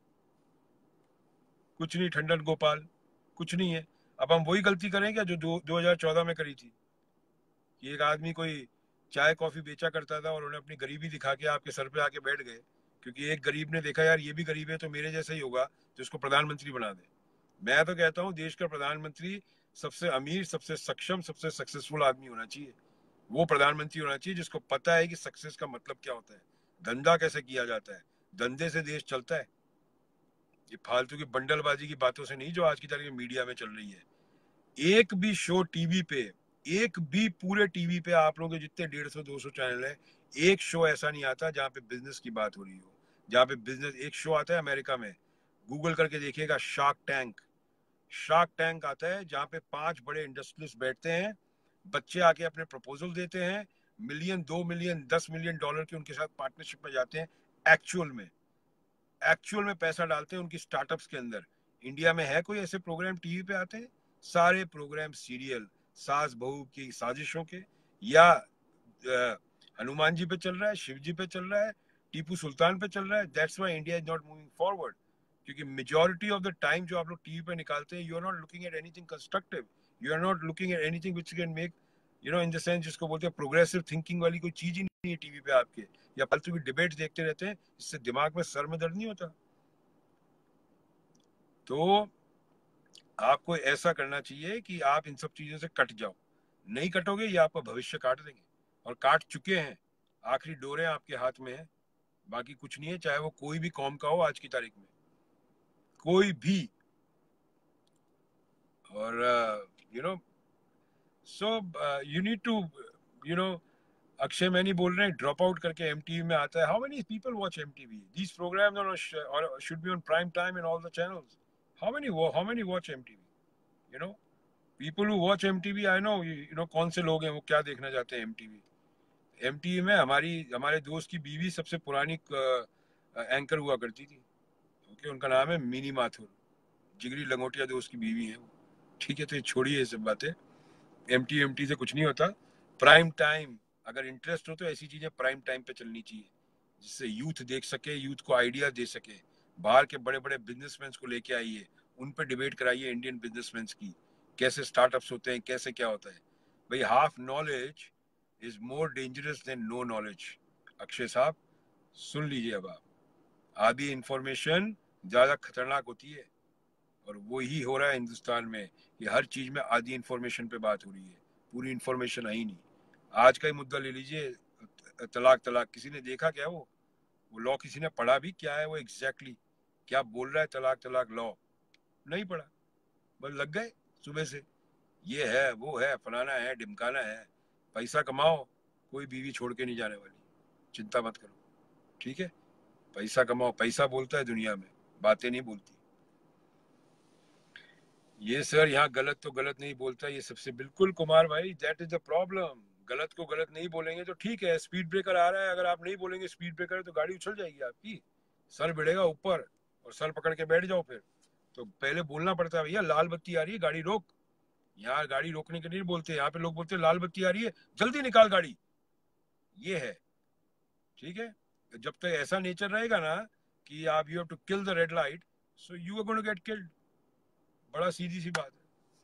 S1: कुछ नहीं, ठंडन गोपाल, कुछ नहीं है। अब हम वही गलती करें क्या जो 2014 में करी थी कि एक आदमी कोई चाय कॉफी बेचा करता था और उन्हें अपनी गरीबी दिखा के आपके सर पे आके बैठ गए क्योंकि एक गरीब ने देखा यार ये भी गरीब है तो मेरे जैसा ही होगा, तो इसको प्रधानमंत्री बना दे। मैं तो कहता हूँ देश का प्रधानमंत्री सबसे अमीर, सबसे सक्षम, सबसे सक्सेसफुल आदमी होना चाहिए। वो प्रधानमंत्री होना चाहिए जिसको पता है कि सक्सेस का मतलब क्या होता है, धंधा कैसे किया जाता है, धंधे से देश चलता है। ये फालतू की बंडलबाजी की बातों से नहीं जो आज की तारीख में मीडिया में चल रही है। एक भी शो टीवी पे, एक भी पूरे टीवी पे आप लोगों के जितने 150-200 चैनल है, एक शो ऐसा नहीं आता जहाँ पे बिजनेस की बात हो रही हो। जहाँ पे बिजनेस, एक शो आता है अमेरिका में, गूगल करके देखिएगा, शार्क टैंक। शार्क टैंक आता है जहाँ पे 5 बड़े इंडस्ट्रियलिस्ट बैठते हैं, बच्चे आके अपने प्रपोजल देते हैं, मिलियन, 2 मिलियन, 10 मिलियन डॉलर के उनके साथ पार्टनरशिप में जाते हैं। एक्चुअल में पैसा डालते हैं उनकी स्टार्टअप्स के अंदर। इंडिया में है कोई ऐसे प्रोग्राम टीवी पे आते हैं? सारे प्रोग्राम सीरियल, सास बहू की साजिशों के, या हनुमान जी पे चल रहा है, शिव जी पे चल रहा है, टीपू सुल्तान पे चल रहा है। That's why India is not moving forward. क्योंकि मेजोरिटी ऑफ द टाइम जो आप लोग टीवी पे निकालते हैं, you are not looking at anything constructive, you are not looking at anything which can make in the sense जिसको बोलते हैं प्रोग्रेसिव थिंकिंग वाली कोई चीज ही नहीं है टीवी पे आपके। या फालतू की डिबेट देखते रहते हैं, इससे दिमाग में सर में दर्द नहीं होता। तो आपको ऐसा करना चाहिए कि आप इन सब चीजों से कट जाओ। नहीं कटोगे ये आपका भविष्य काट देंगे, और काट चुके हैं। आखिरी डोरे आपके हाथ में है, बाकी कुछ नहीं है। चाहे वो कोई भी कौम का हो आज की तारीख में, कोई भी। और so you need to you know Akshay Maini बोल रहे हैं ड्रॉप आउट करके एमटीवी में आता है। How many people watch MTV? These programmes should be on prime time in all the channels. How many watch MTV? People who watch MTV, I know you know कौन से लोग हैं वो क्या देखना चाहते हैं एमटीवी। एमटीवी में हमारे दोस्त की बीवी सबसे पुरानी एंकर हुआ करती थी। ओके, उनका नाम है मिनी माथुर, जिगरी लंगोटिया दोस्त की बीवी है वो। ठीक है, तो ये छोड़िए ये सब बातें, एमटी से कुछ नहीं होता। प्राइम टाइम, अगर इंटरेस्ट हो तो ऐसी चीजें प्राइम टाइम पे चलनी चाहिए जिससे यूथ देख सके, यूथ को आइडिया दे सके। बाहर के बड़े बड़े बिजनेसमैन को लेके आइए, उन पर डिबेट कराइए इंडियन बिजनेसमैन की, कैसे स्टार्टअप्स होते हैं, कैसे क्या होता है। भाई half knowledge is more dangerous than no knowledge. Akshay साहब सुन लीजिए, अब आप, आधी इंफॉर्मेशन ज्यादा खतरनाक होती है, और वो ही हो रहा है हिंदुस्तान में कि हर चीज में आधी इंफॉर्मेशन पे बात हो रही है, पूरी इंफॉर्मेशन है ही नहीं। आज का ही मुद्दा ले लीजिए, तलाक तलाक, किसी ने देखा क्या वो लॉ किसी ने पढ़ा भी क्या है वो एग्जैक्टली क्या बोल रहा है तलाक तलाक लॉ? नहीं पढ़ा, बस लग गए सुबह से, ये है वो है फलाना है ढिमकाना है। पैसा कमाओ, कोई बीवी छोड़ के नहीं जाने वाली, चिंता मत करो। ठीक है, पैसा कमाओ, पैसा बोलता है दुनिया में, बातें नहीं बोलती। ये सर यहाँ गलत तो गलत नहीं बोलता, ये सबसे बिल्कुल कुमार भाई, दैट इज द प्रॉब्लम। गलत को गलत नहीं बोलेंगे तो ठीक है, स्पीड ब्रेकर आ रहा है, अगर आप नहीं बोलेंगे स्पीड ब्रेकर तो गाड़ी उछल जाएगी आपकी, सर बढ़ेगा ऊपर और सर पकड़ के बैठ जाओ फिर। तो पहले बोलना पड़ता है, भैया लाल बत्ती आ रही है गाड़ी रोक। यहाँ गाड़ी रोकने के नहीं बोलते, यहाँ पे लोग बोलते लाल बत्ती आ रही है जल्दी निकाल गाड़ी, ये है। ठीक है, जब तक ऐसा नेचर रहेगा ना कि आप you have to kill the red light, so you are going to get killed. बड़ा सीधी सी बात है।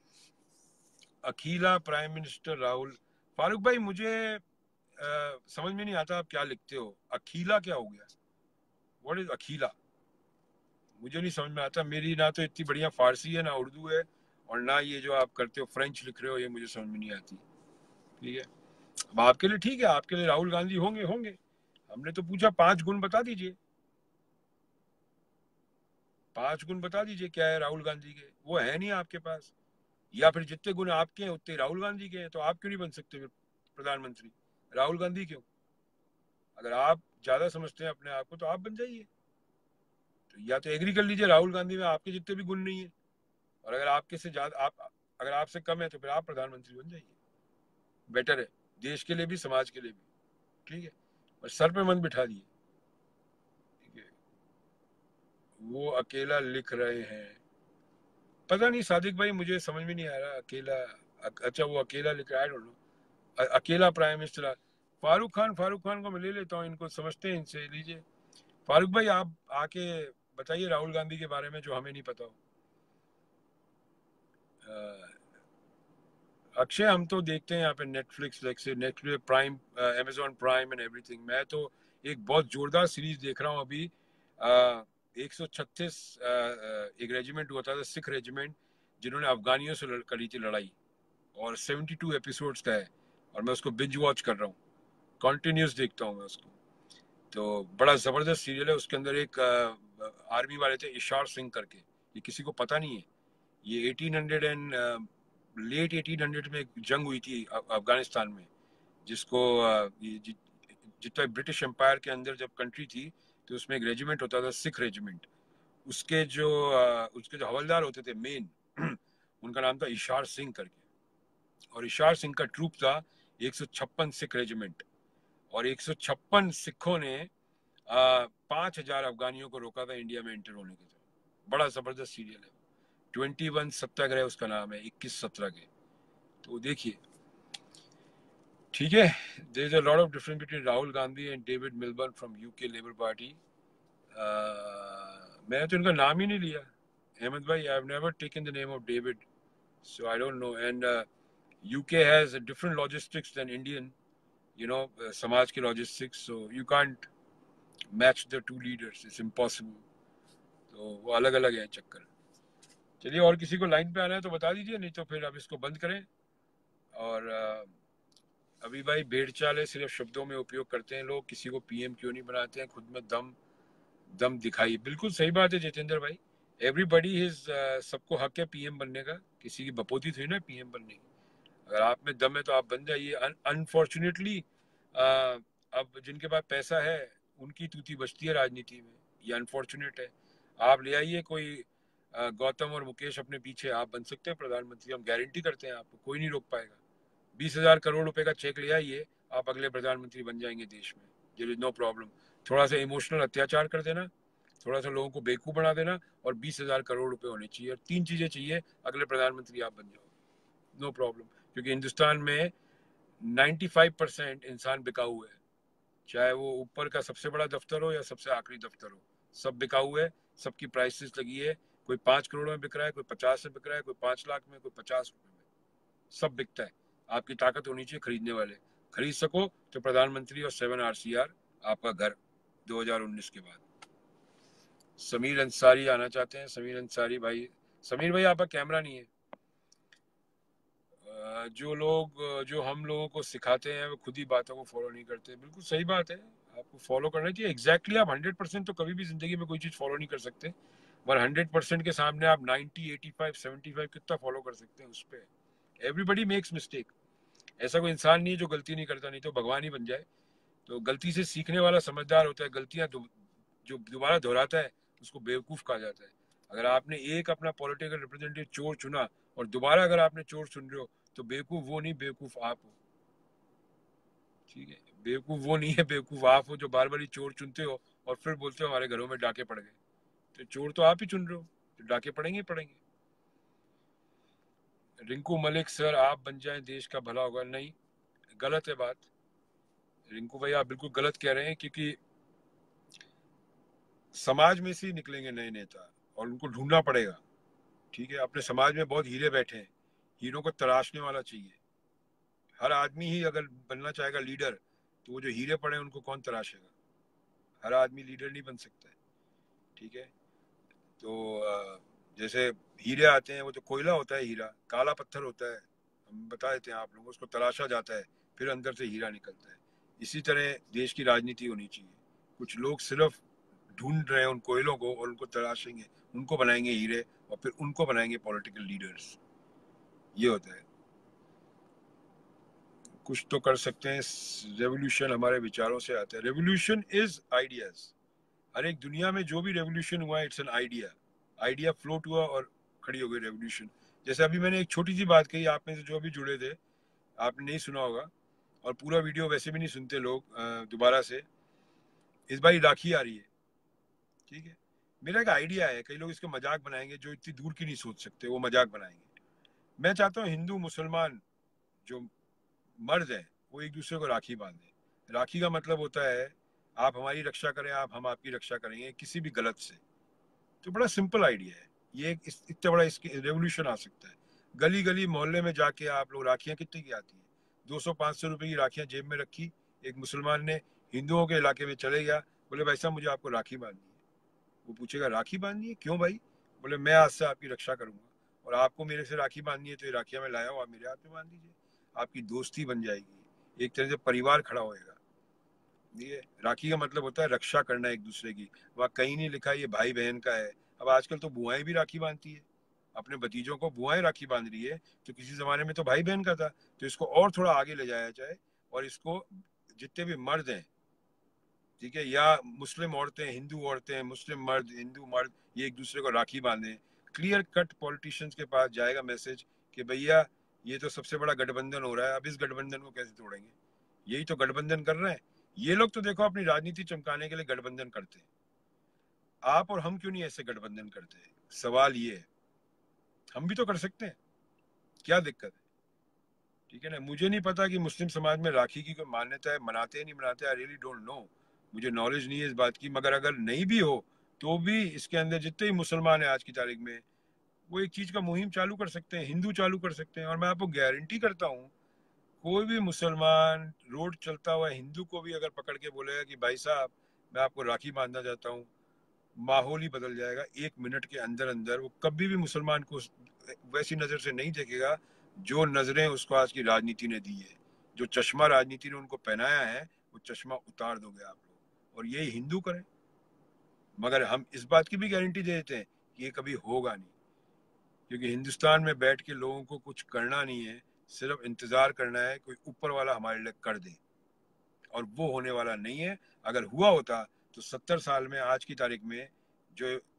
S1: अखीला प्राइम मिनिस्टर राहुल, फारूक भाई मुझे समझ में नहीं आता आप क्या लिखते हो, अखीला क्या हो गया? व्हाट इज अखीला? मुझे नहीं समझ में आता, मेरी ना तो इतनी बढ़िया फारसी है ना उर्दू है, और ना ये जो आप करते हो फ्रेंच लिख रहे हो, ये मुझे समझ में नहीं आती। ठीक है, अब आपके लिए ठीक है, आपके लिए राहुल गांधी होंगे होंगे, हमने तो पूछा 5 गुण बता दीजिए, 5 गुण बता दीजिए क्या है राहुल गांधी के, वो है नहीं आपके पास। या फिर जितने गुण आपके हैं उतने राहुल गांधी के हैं, तो आप क्यों नहीं बन सकते फिर प्रधानमंत्री? राहुल गांधी क्यों? अगर आप ज्यादा समझते हैं अपने आप को तो आप बन जाइए। तो या तो एग्री कर लीजिए राहुल गांधी में आपके जितने भी गुण नहीं है, और अगर आपके से ज्यादा आप अगर आपसे कम है तो फिर आप प्रधानमंत्री बन जाइए, बेटर है देश के लिए भी समाज के लिए भी। ठीक है, और सर पे मन बिठा दिए। ठीक है, वो अकेला लिख रहे हैं, पता नहीं सादिक भाई मुझे समझ में नहीं आ रहा अकेला। अच्छा वो अकेला लिख रहा है, आई डोंट नो, अकेला प्राइम मिनिस्टर। फारूक खान को मैं ले लेता हूँ, इनको समझते हैं, इनसे लीजिए। फारूक भाई आप आके बताइए राहुल गांधी के बारे में जो हमें नहीं पता हो। अक्षय हम तो देखते हैं यहाँ पे Netflix, Netflix prime, Amazon prime and everything. मैं तो एक बहुत जोरदार सीरीज देख रहा हूँ अभी, 136 एक रेजिमेंट हुआ था, सिख रेजिमेंट, जिन्होंने अफगानियों से करी थी लड़ाई, और 72 एपिसोड्स का है, और मैं उसको बिंज वॉच कर रहा हूँ, कॉन्टिन्यूस देखता हूँ मैं उसको। तो बड़ा ज़बरदस्त सीरियल है, उसके अंदर एक आर्मी वाले थे इशार सिंह करके, ये किसी को पता नहीं है। ये 1800 एंड लेट 1800 में एक जंग हुई थी अफगानिस्तान में, जिसको जितना ब्रिटिश एम्पायर के अंदर जब कंट्री थी तो उसमें एक रेजिमेंट होता था सिख रेजिमेंट, उसके जो हवलदार होते थे मेन उनका नाम था इशार सिंह करके, और इशार सिंह का ट्रूप था 156 सिख रेजिमेंट, और 156 सिखों ने 5000 अफगानियों को रोका था इंडिया में एंटर होने के लिए। बड़ा जबरदस्त सीरियल है, 21 सत्याग्रह उसका नाम है, 21-17 के, तो देखिए। ठीक है, there is a lot of difference between Rahul Gandhi and David Milburn from UK Labour party. मैंने तो इनका नाम ही नहीं लिया अहमद भाई, I have never taken the name of David, so I don't know. And UK has different logistics than Indian, you know, समाज के logistics, so you can't match the two leaders, it's impossible। तो वो अलग अलग है चक्कर। चलिए, और किसी को लाइन पे आना है तो बता दीजिए, नहीं तो फिर अब इसको बंद करें। और अभी भाई भेड़ चाल है, सिर्फ शब्दों में उपयोग करते हैं लोग, किसी को पीएम क्यों नहीं बनाते हैं, खुद में दम दिखाइए। बिल्कुल सही बात है जितेंद्र भाई, एवरीबडी इज, सबको हक है पीएम बनने का, किसी की बपोती थी ना पीएम बनने की। अगर आप में दम है तो आप बन जाइए। अनफॉर्चुनेटली अब जिनके पास पैसा है उनकी तूती बचती है राजनीति में, ये अनफॉर्चुनेट है। आप ले आइए कोई गौतम और मुकेश अपने पीछे, आप बन सकते हैं प्रधानमंत्री, हम गारंटी करते हैं, आपको कोई नहीं रोक पाएगा। 20,000 करोड़ रुपए का चेक ले आइए, आप अगले प्रधानमंत्री बन जाएंगे देश में, देयर इज नो प्रॉब्लम। थोड़ा सा इमोशनल अत्याचार कर देना, थोड़ा सा लोगों को बेवकूफ बना देना, और 20,000 करोड़ रुपए होने चाहिए, और 3 चीजें चाहिए, अगले प्रधानमंत्री आप बन जाओ, नो प्रॉब्लम। क्योंकि हिंदुस्तान में 95% इंसान बिकाऊ है, चाहे वो ऊपर का सबसे बड़ा दफ्तर हो या सबसे आखिरी दफ्तर हो, सब बिकाऊ है, सबकी प्राइसेस लगी है। कोई 5 करोड़ में बिक रहा है, कोई 50 में बिक रहा है, कोई 5 लाख में, कोई 50 रुपए में, सब बिकता है। आपकी ताकत होनी चाहिए खरीदने वाले, खरीद सको तो प्रधानमंत्री और 7 RCR आपका घर 2019 के बाद। समीर अंसारी आना चाहते हैं, समीर अंसारी भाई, समीर भाई आपका कैमरा नहीं है। जो हम लोगों को सिखाते हैं वो खुद ही बातों को फॉलो नहीं करते। बिल्कुल सही बात है, आपको फॉलो करना चाहिए। एग्जैक्टली आप 100% तो कभी भी जिंदगी में कोई चीज फॉलो नहीं कर सकते, पर 100% के सामने आप 90, 85, 75 कितना फॉलो कर सकते हैं उस पर। एवरीबडी मेक्स मिस्टेक, ऐसा कोई इंसान नहीं है जो गलती नहीं करता, नहीं तो भगवान ही बन जाए। तो गलती से सीखने वाला समझदार होता है, गलतियां जो दोबारा दोहराता है उसको बेवकूफ कहा जाता है। अगर आपने एक अपना पॉलिटिकल रिप्रेजेंटेटिव चोर चुना और दोबारा अगर आपने चोर चुन रहे हो, तो बेवकूफ वो नहीं, बेवकूफ आप हो। ठीक है, बेवकूफ वो नहीं है, बेवकूफ आप हो जो बार बार चोर चुनते हो और फिर बोलते हो हमारे घरों में डाके पड़ गए। तो चोर तो आप ही चुन रहे हो, तो डाके पड़ेंगे पड़ेंगे। रिंकू मलिक सर, आप बन जाएं देश का भला होगा। नहीं, गलत है बात रिंकू भाई, आप बिल्कुल गलत कह रहे हैं, क्योंकि समाज में से ही निकलेंगे नए नेता और उनको ढूंढना पड़ेगा। ठीक है, अपने समाज में बहुत हीरे बैठे हैं, हीरों को तराशने वाला चाहिए। हर आदमी ही अगर बनना चाहेगा लीडर, तो वो जो हीरे पड़े उनको कौन तराशेगा? हर आदमी लीडर नहीं बन सकता है। ठीक है, तो जैसे हीरे आते हैं, वो तो कोयला होता है, हीरा काला पत्थर होता है, हम बता देते हैं आप लोगों को, उसको तराशा जाता है, फिर अंदर से हीरा निकलता है। इसी तरह देश की राजनीति होनी चाहिए। कुछ लोग सिर्फ ढूंढ रहे हैं उन कोयलों को और उनको तराशेंगे, उनको बनाएंगे हीरे और फिर उनको बनाएंगे पॉलिटिकल लीडर्स। ये होता है। कुछ तो कर सकते हैं, रेवोल्यूशन हमारे विचारों से आता है। Revolution is ideas. हर एक दुनिया में जो भी रेवोल्यूशन हुआ है, it's an idea. Idea float हुआ और खड़ी हो गई रेवोल्यूशन। जैसे अभी मैंने एक छोटी सी बात कही, आप में से जो भी जुड़े थे आपने नहीं सुना होगा, और पूरा वीडियो वैसे भी नहीं सुनते लोग दोबारा से। इस बार राखी आ रही है, ठीक है, मेरा एक आइडिया है, कई लोग इसको मजाक बनाएंगे, जो इतनी दूर की नहीं सोच सकते वो मजाक बनाएंगे। मैं चाहता हूँ हिंदू मुसलमान जो मर्द है वो एक दूसरे को राखी बांधे। राखी का मतलब होता है आप हमारी रक्षा करें, हम आपकी रक्षा करेंगे किसी भी गलत से। तो बड़ा सिंपल आइडिया है ये, इतना बड़ा इसके रेवोल्यूशन आ सकता है। गली गली मोहल्ले में जाके आप लोग, राखियां कितने की आती है? 200-500 रुपए की राखियां जेब में रखी, एक मुसलमान ने हिंदुओं के इलाके में चले गया, बोले भाई साहब मुझे आपको राखी बांधनी है। वो पूछेगा राखी बांधनी है, क्यों भाई? बोले मैं आज से आपकी रक्षा करूंगा और आपको मेरे से राखी बांधनी है, तो ये राखियां मैं लाया हूँ, आप मेरे हाथ में बांध दीजिए। आपकी दोस्ती बन जाएगी, एक तरह से परिवार खड़ा होएगा। ये राखी का मतलब होता है रक्षा करना एक दूसरे की। वहाँ कहीं नहीं लिखा ये भाई बहन का है। अब आजकल तो बुआएं भी राखी बांधती है, अपने भतीजों को बुआएं राखी बांध रही है। तो किसी जमाने में तो भाई बहन का था, तो इसको और थोड़ा आगे ले जाया जाए और इसको जितने भी मर्द हैं, ठीक है, या मुस्लिम औरतें, हिंदू औरतें, मुस्लिम मर्द, हिंदू मर्द, ये एक दूसरे को राखी बांधे। क्लियर कट पॉलिटिशियंस के पास जाएगा मैसेज कि भैया ये तो सबसे बड़ा गठबंधन हो रहा है, अब इस गठबंधन को कैसे तोड़ेंगे? यही तो गठबंधन कर रहे हैं ये लोग। तो देखो अपनी राजनीति चमकाने के लिए गठबंधन करते हैं। आप और हम क्यों नहीं ऐसे गठबंधन करते? सवाल ये है, हम भी तो कर सकते हैं, क्या दिक्कत है? ठीक है ना। मुझे नहीं पता कि मुस्लिम समाज में राखी की कोई मान्यता है, मनाते हैं नहीं मनाते, आई रियली डोंट नो, मुझे नॉलेज नहीं है इस बात की। मगर अगर नहीं भी हो तो भी इसके अंदर जितने ही मुसलमान है आज की तारीख में, वो एक चीज का मुहिम चालू कर सकते हैं, हिंदू चालू कर सकते हैं। और मैं आपको गारंटी करता हूँ, कोई भी मुसलमान रोड चलता हुआ हिंदू को भी अगर पकड़ के बोलेगा कि भाई साहब मैं आपको राखी बांधना चाहता हूँ, माहौल ही बदल जाएगा 1 मिनट के अंदर अंदर। वो कभी भी मुसलमान को वैसी नजर से नहीं देखेगा जो नजरें उसको आज की राजनीति ने दी है। जो चश्मा राजनीति ने उनको पहनाया है, वो चश्मा उतार दोगे आप लोग, और यही हिंदू करें। मगर हम इस बात की भी गारंटी दे देते हैं कि ये कभी होगा नहीं, क्योंकि हिंदुस्तान में बैठ के लोगों को कुछ करना नहीं है, सिर्फ इंतजार करना है कोई ऊपर वाला हमारे लिए कर दे, और वो होने वाला नहीं है। अगर हुआ होता तो 70 साल में आज की तारीख में जो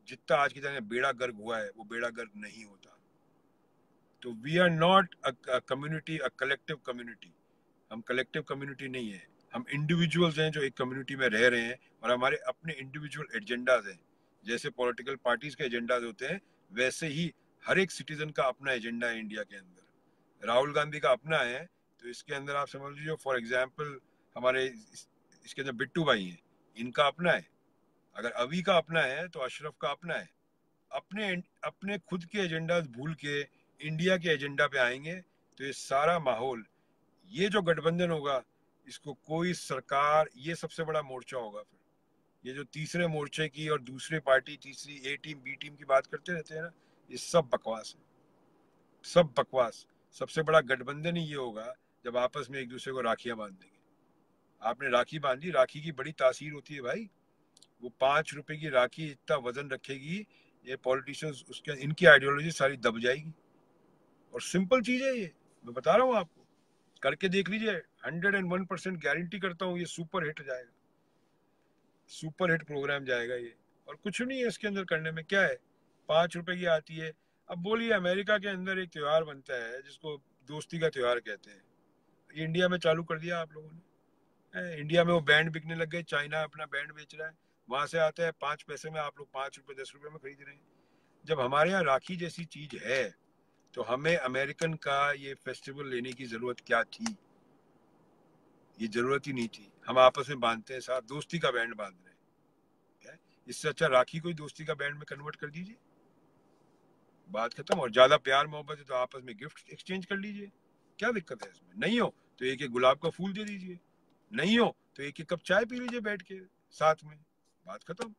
S1: जितना आज की तरह बेड़ा गर्क हुआ है वो बेड़ा गर्क नहीं होता। तो we are not a community, a collective community. हम कलेक्टिव कम्युनिटी नहीं है, हम इंडिविजुअल्स हैं जो एक कम्युनिटी में रह रहे हैं और हमारे अपने इंडिविजुअल एजेंडाज हैं। जैसे पॉलिटिकल पार्टीज के एजेंडाज होते हैं वैसे ही हर एक सिटीजन का अपना एजेंडा है इंडिया के अंदर। राहुल गांधी का अपना है, तो इसके अंदर आप समझ लीजिए फॉर एग्जाम्पल हमारे इसके अंदर बिट्टू भाई हैं, इनका अपना है। अगर अवी का अपना है तो अशरफ का अपना है। अपने अपने खुद के एजेंडा भूल के इंडिया के एजेंडा पे आएंगे तो ये सारा माहौल, ये जो गठबंधन होगा, इसको कोई सरकार, ये सबसे बड़ा मोर्चा होगा। फिर ये जो तीसरे मोर्चे की और दूसरी पार्टी, तीसरी ए टीम बी टीम की बात करते रहते हैं ना, ये सब बकवास है, सब बकवास। सबसे बड़ा गठबंधन ही ये होगा जब आपस में एक दूसरे को राखियां बांध देंगे। आपने राखी बांधी, राखी की बड़ी तासीर होती है भाई। वो 5 रुपए की राखी इतना वजन रखेगी, ये पॉलिटिशियंस उसके इनकी आइडियोलॉजी सारी दब जाएगी। और सिंपल चीज है ये, मैं बता रहा हूँ आपको, करके देख लीजिए। 101% गारंटी करता हूँ ये सुपर हिट जाएगा, सुपर हिट प्रोग्राम जाएगा ये। और कुछ नहीं है इसके अंदर करने में, क्या है, 5 रुपए की आती है। अब बोलिए अमेरिका के अंदर एक त्योहार बनता है जिसको दोस्ती का त्योहार कहते हैं, ये इंडिया में चालू कर दिया आप लोगों ने। इंडिया में वो बैंड बिकने लग गए, चाइना अपना बैंड बेच रहा है, वहां से आते हैं 5 पैसे में, आप लोग 5 रुपए 10 रुपए में खरीद रहे हैं। जब हमारे यहाँ राखी जैसी चीज है तो हमें अमेरिकन का ये फेस्टिवल लेने की जरूरत क्या थी? ये जरूरत ही नहीं थी। हम आपस में बांधते हैं साहब, दोस्ती का बैंड बांध रहे हैं। इससे अच्छा राखी को दोस्ती का बैंड में कन्वर्ट कर दीजिए, बात खत्म। और ज्यादा प्यार मोहब्बत है तो आपस में गिफ्ट एक्सचेंज कर लीजिए, क्या दिक्कत है इसमें? नहीं हो तो एक एक गुलाब का फूल दे दीजिए, नहीं हो तो एक एक कप चाय पी लीजिए बैठ के साथ में, बात खत्म।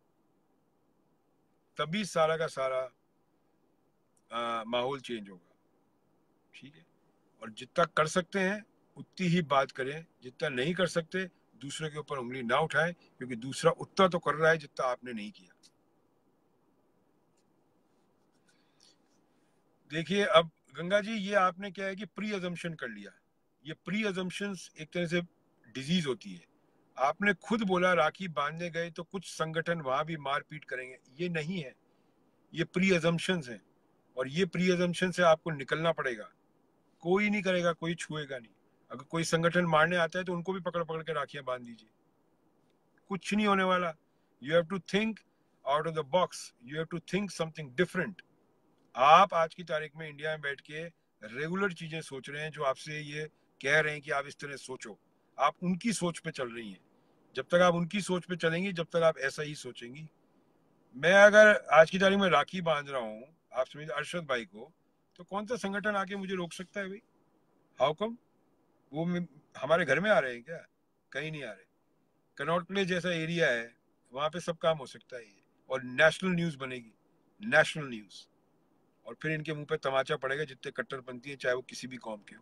S1: तभी सारा का सारा माहौल चेंज होगा, ठीक है। और जितना कर सकते हैं उतनी ही बात करें, जितना नहीं कर सकते दूसरे के ऊपर उंगली ना उठाएं, क्योंकि दूसरा उतना तो कर रहा है जितना आपने नहीं किया। देखिए अब गंगा जी, ये आपने क्या है कि प्री अजम्पशन कर लिया। ये प्री अजम्पशंस एक तरह से डिजीज होती है। आपने खुद बोला राखी बांधने गए तो कुछ संगठन वहां भी मारपीट करेंगे, ये नहीं है, ये प्री अजम्पशंस हैं। और ये प्री अजम्पशन से आपको निकलना पड़ेगा। कोई नहीं करेगा, कोई छुएगा नहीं। अगर कोई संगठन मारने आता है तो उनको भी पकड़ पकड़ के राखियां बांध दीजिए, कुछ नहीं होने वाला। You have to think out of the box, you have to think something different. आप आज की तारीख में इंडिया में बैठ के रेगुलर चीजें सोच रहे हैं जो आपसे ये कह रहे हैं कि आप इस तरह सोचो, आप उनकी सोच पे चल रही हैं। जब तक आप उनकी सोच पे चलेंगी, जब तक आप ऐसा ही सोचेंगी। मैं अगर आज की तारीख में राखी बांध रहा हूँ आप समझिए अरशद भाई को, तो कौन सा संगठन आके मुझे रोक सकता है भाई? How come? वो हमारे घर में आ रहे हैं क्या? कहीं नहीं आ रहे। कनॉट प्लेस जैसा एरिया है, वहां पे सब काम हो सकता है। और नेशनल न्यूज बनेगी, नेशनल न्यूज। और फिर इनके मुंह पे तमाचा पड़ेगा जितने कट्टरपंथी हैं, चाहे वो किसी भी कौम के हो।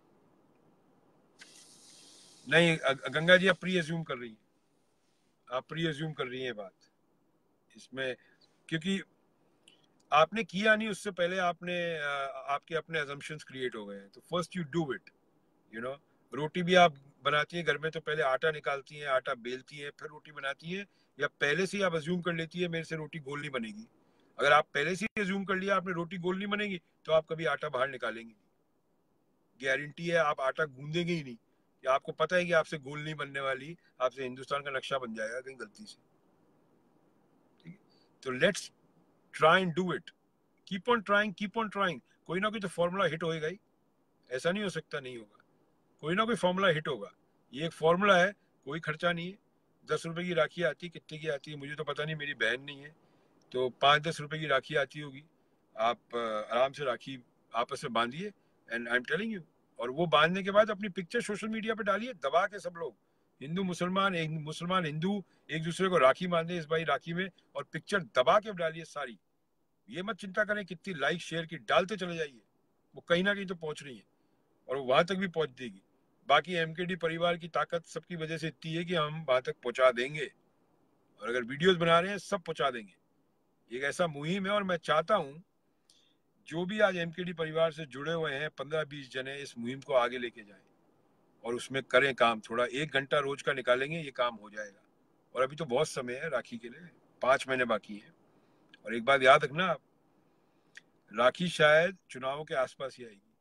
S1: नहीं गंगा जी, आप प्री एज्यूम कर रही हैं, आप प्री एज्यूम कर रही हैं बात इसमें, क्योंकि आपने किया नहीं उससे पहले, आपने आपके अपने अजम्पशंस क्रिएट हो गए हैं। तो first you do it, you know. रोटी भी आप बनाती हैं घर में तो पहले आटा निकालती हैं, आटा बेलती हैं, फिर रोटी बनाती हैं, या पहले से ही आप अज्यूम कर लेती है मेरे से रोटी गोल नहीं बनेगी? अगर आप पहले से ही अज्यूम कर लिया आपने रोटी गोल नहीं बनेगी, तो आप कभी आटा बाहर निकालेंगे, गारंटी है आप आटा गूंदेंगे ही नहीं। कि आपको पता है कि आपसे गोल नहीं बनने वाली, आपसे हिंदुस्तान का नक्शा बन जाएगा कहीं गलती से, ठीक है। तो let's try and do it, keep on trying, keep on trying. कोई ना कोई तो फॉर्मूला हिट होएगा ही, ऐसा नहीं हो सकता नहीं होगा, कोई ना कोई फॉर्मूला हिट होगा। ये एक फॉर्मूला है, कोई खर्चा नहीं है। 10 रुपए की राखी आती है, कितने की आती है मुझे तो पता नहीं, मेरी बहन नहीं है, तो 5-10 रुपए की राखी आती होगी। आप आराम से राखी आपस में बांधिए, and I am telling you. और वो बांधने के बाद अपनी पिक्चर सोशल मीडिया पे डालिए दबा के, सब लोग हिंदू मुसलमान, एक मुसलमान हिंदू एक दूसरे को राखी बांधे इस बाई राखी में, और पिक्चर दबा के डालिए सारी। ये मत चिंता करें कितनी लाइक शेयर की, डालते चले जाइए, वो कहीं ना कहीं तो पहुंच रही है और वो वहां तक भी पहुंच देगी। बाकी एमकेडी परिवार की ताकत सबकी वजह से इतनी है कि हम वहां तक पहुंचा देंगे, और अगर वीडियोस बना रहे हैं सब पहुंचा देंगे। एक ऐसा मुहिम है, और मैं चाहता हूं जो भी आज एमकेडी परिवार से जुड़े हुए हैं 15-20 जने इस मुहिम को आगे लेके जाएं और उसमें करें काम। थोड़ा 1 घंटा रोज का निकालेंगे, ये काम हो जाएगा। और अभी तो बहुत समय है राखी के लिए, 5 महीने बाकी है। और एक बात याद रखना, राखी शायद चुनावों के आसपास ही आएगी,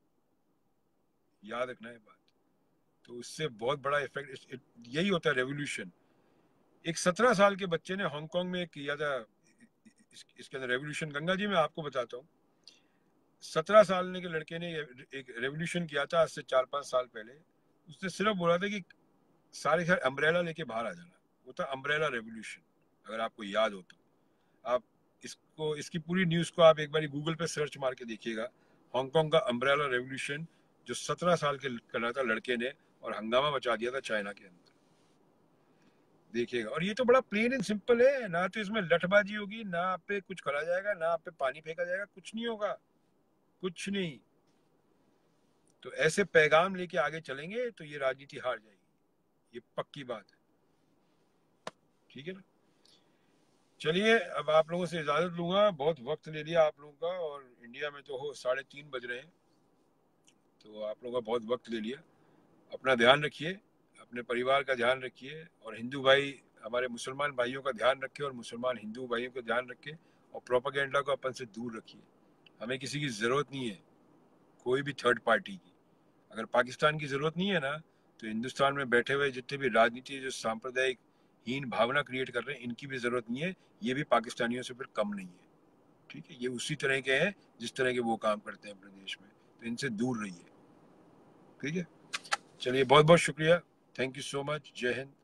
S1: याद रखना है बात। तो उससे बहुत बड़ा इफेक्ट यही होता है रेवोल्यूशन। एक 17 साल के बच्चे ने हांगकांग में किया था इसके अंदर रेवोल्यूशन। गंगा जी मैं आपको बताता हूँ, 17 साल के लड़के ने एक रेवोल्यूशन किया था आज से 4-5 साल पहले। उसने सिर्फ बोला था कि सारे अम्ब्रेला लेके बाहर आ जाना, वो था अम्ब्रेला रेवोल्यूशन, अगर आपको याद हो तो। आप इसकी पूरी न्यूज को आप एक बार गूगल पे सर्च मार के देखिएगा, हांगकांग का अम्ब्रेला रेवोल्यूशन जो 17 साल के करा था लड़के ने, और हंगामा मचा दिया था चाइना के अंदर, देखिएगा। और ये तो बड़ा प्लेन एंड सिंपल है, ना तो इसमें लठबाजी होगी, ना आप पे कुछ करा जाएगा, ना आप पे पानी फेंका जाएगा, कुछ नहीं होगा, कुछ नहीं। तो ऐसे पैगाम लेके आगे चलेंगे तो ये राजनीति हार जाएगी, ये पक्की बात है, ठीक है ना। चलिए अब आप लोगों से इजाजत लूंगा, बहुत वक्त ले लिया आप लोगों का, और इंडिया में तो 3:30 बज रहे हैं, तो आप लोगों का बहुत वक्त ले लिया। अपना ध्यान रखिए, अपने परिवार का ध्यान रखिए, और हिंदू भाई हमारे मुसलमान भाइयों का ध्यान रखिए, और मुसलमान हिंदू भाइयों का ध्यान रखिए, और प्रोपेगेंडा को अपन से दूर रखिए। हमें किसी की जरूरत नहीं है, कोई भी थर्ड पार्टी की। अगर पाकिस्तान की जरूरत नहीं है ना, तो हिंदुस्तान में बैठे हुए जितने भी राजनीति जो सांप्रदायिक हीन भावना क्रिएट कर रहे हैं, इनकी भी जरूरत नहीं है। ये भी पाकिस्तानियों से फिर कम नहीं है, ठीक है। ये उसी तरह के हैं जिस तरह के वो काम करते हैं अपने देश में, तो इनसे दूर रहिए, ठीक है। चलिए बहुत बहुत शुक्रिया, थैंक यू सो मच, जय हिंद।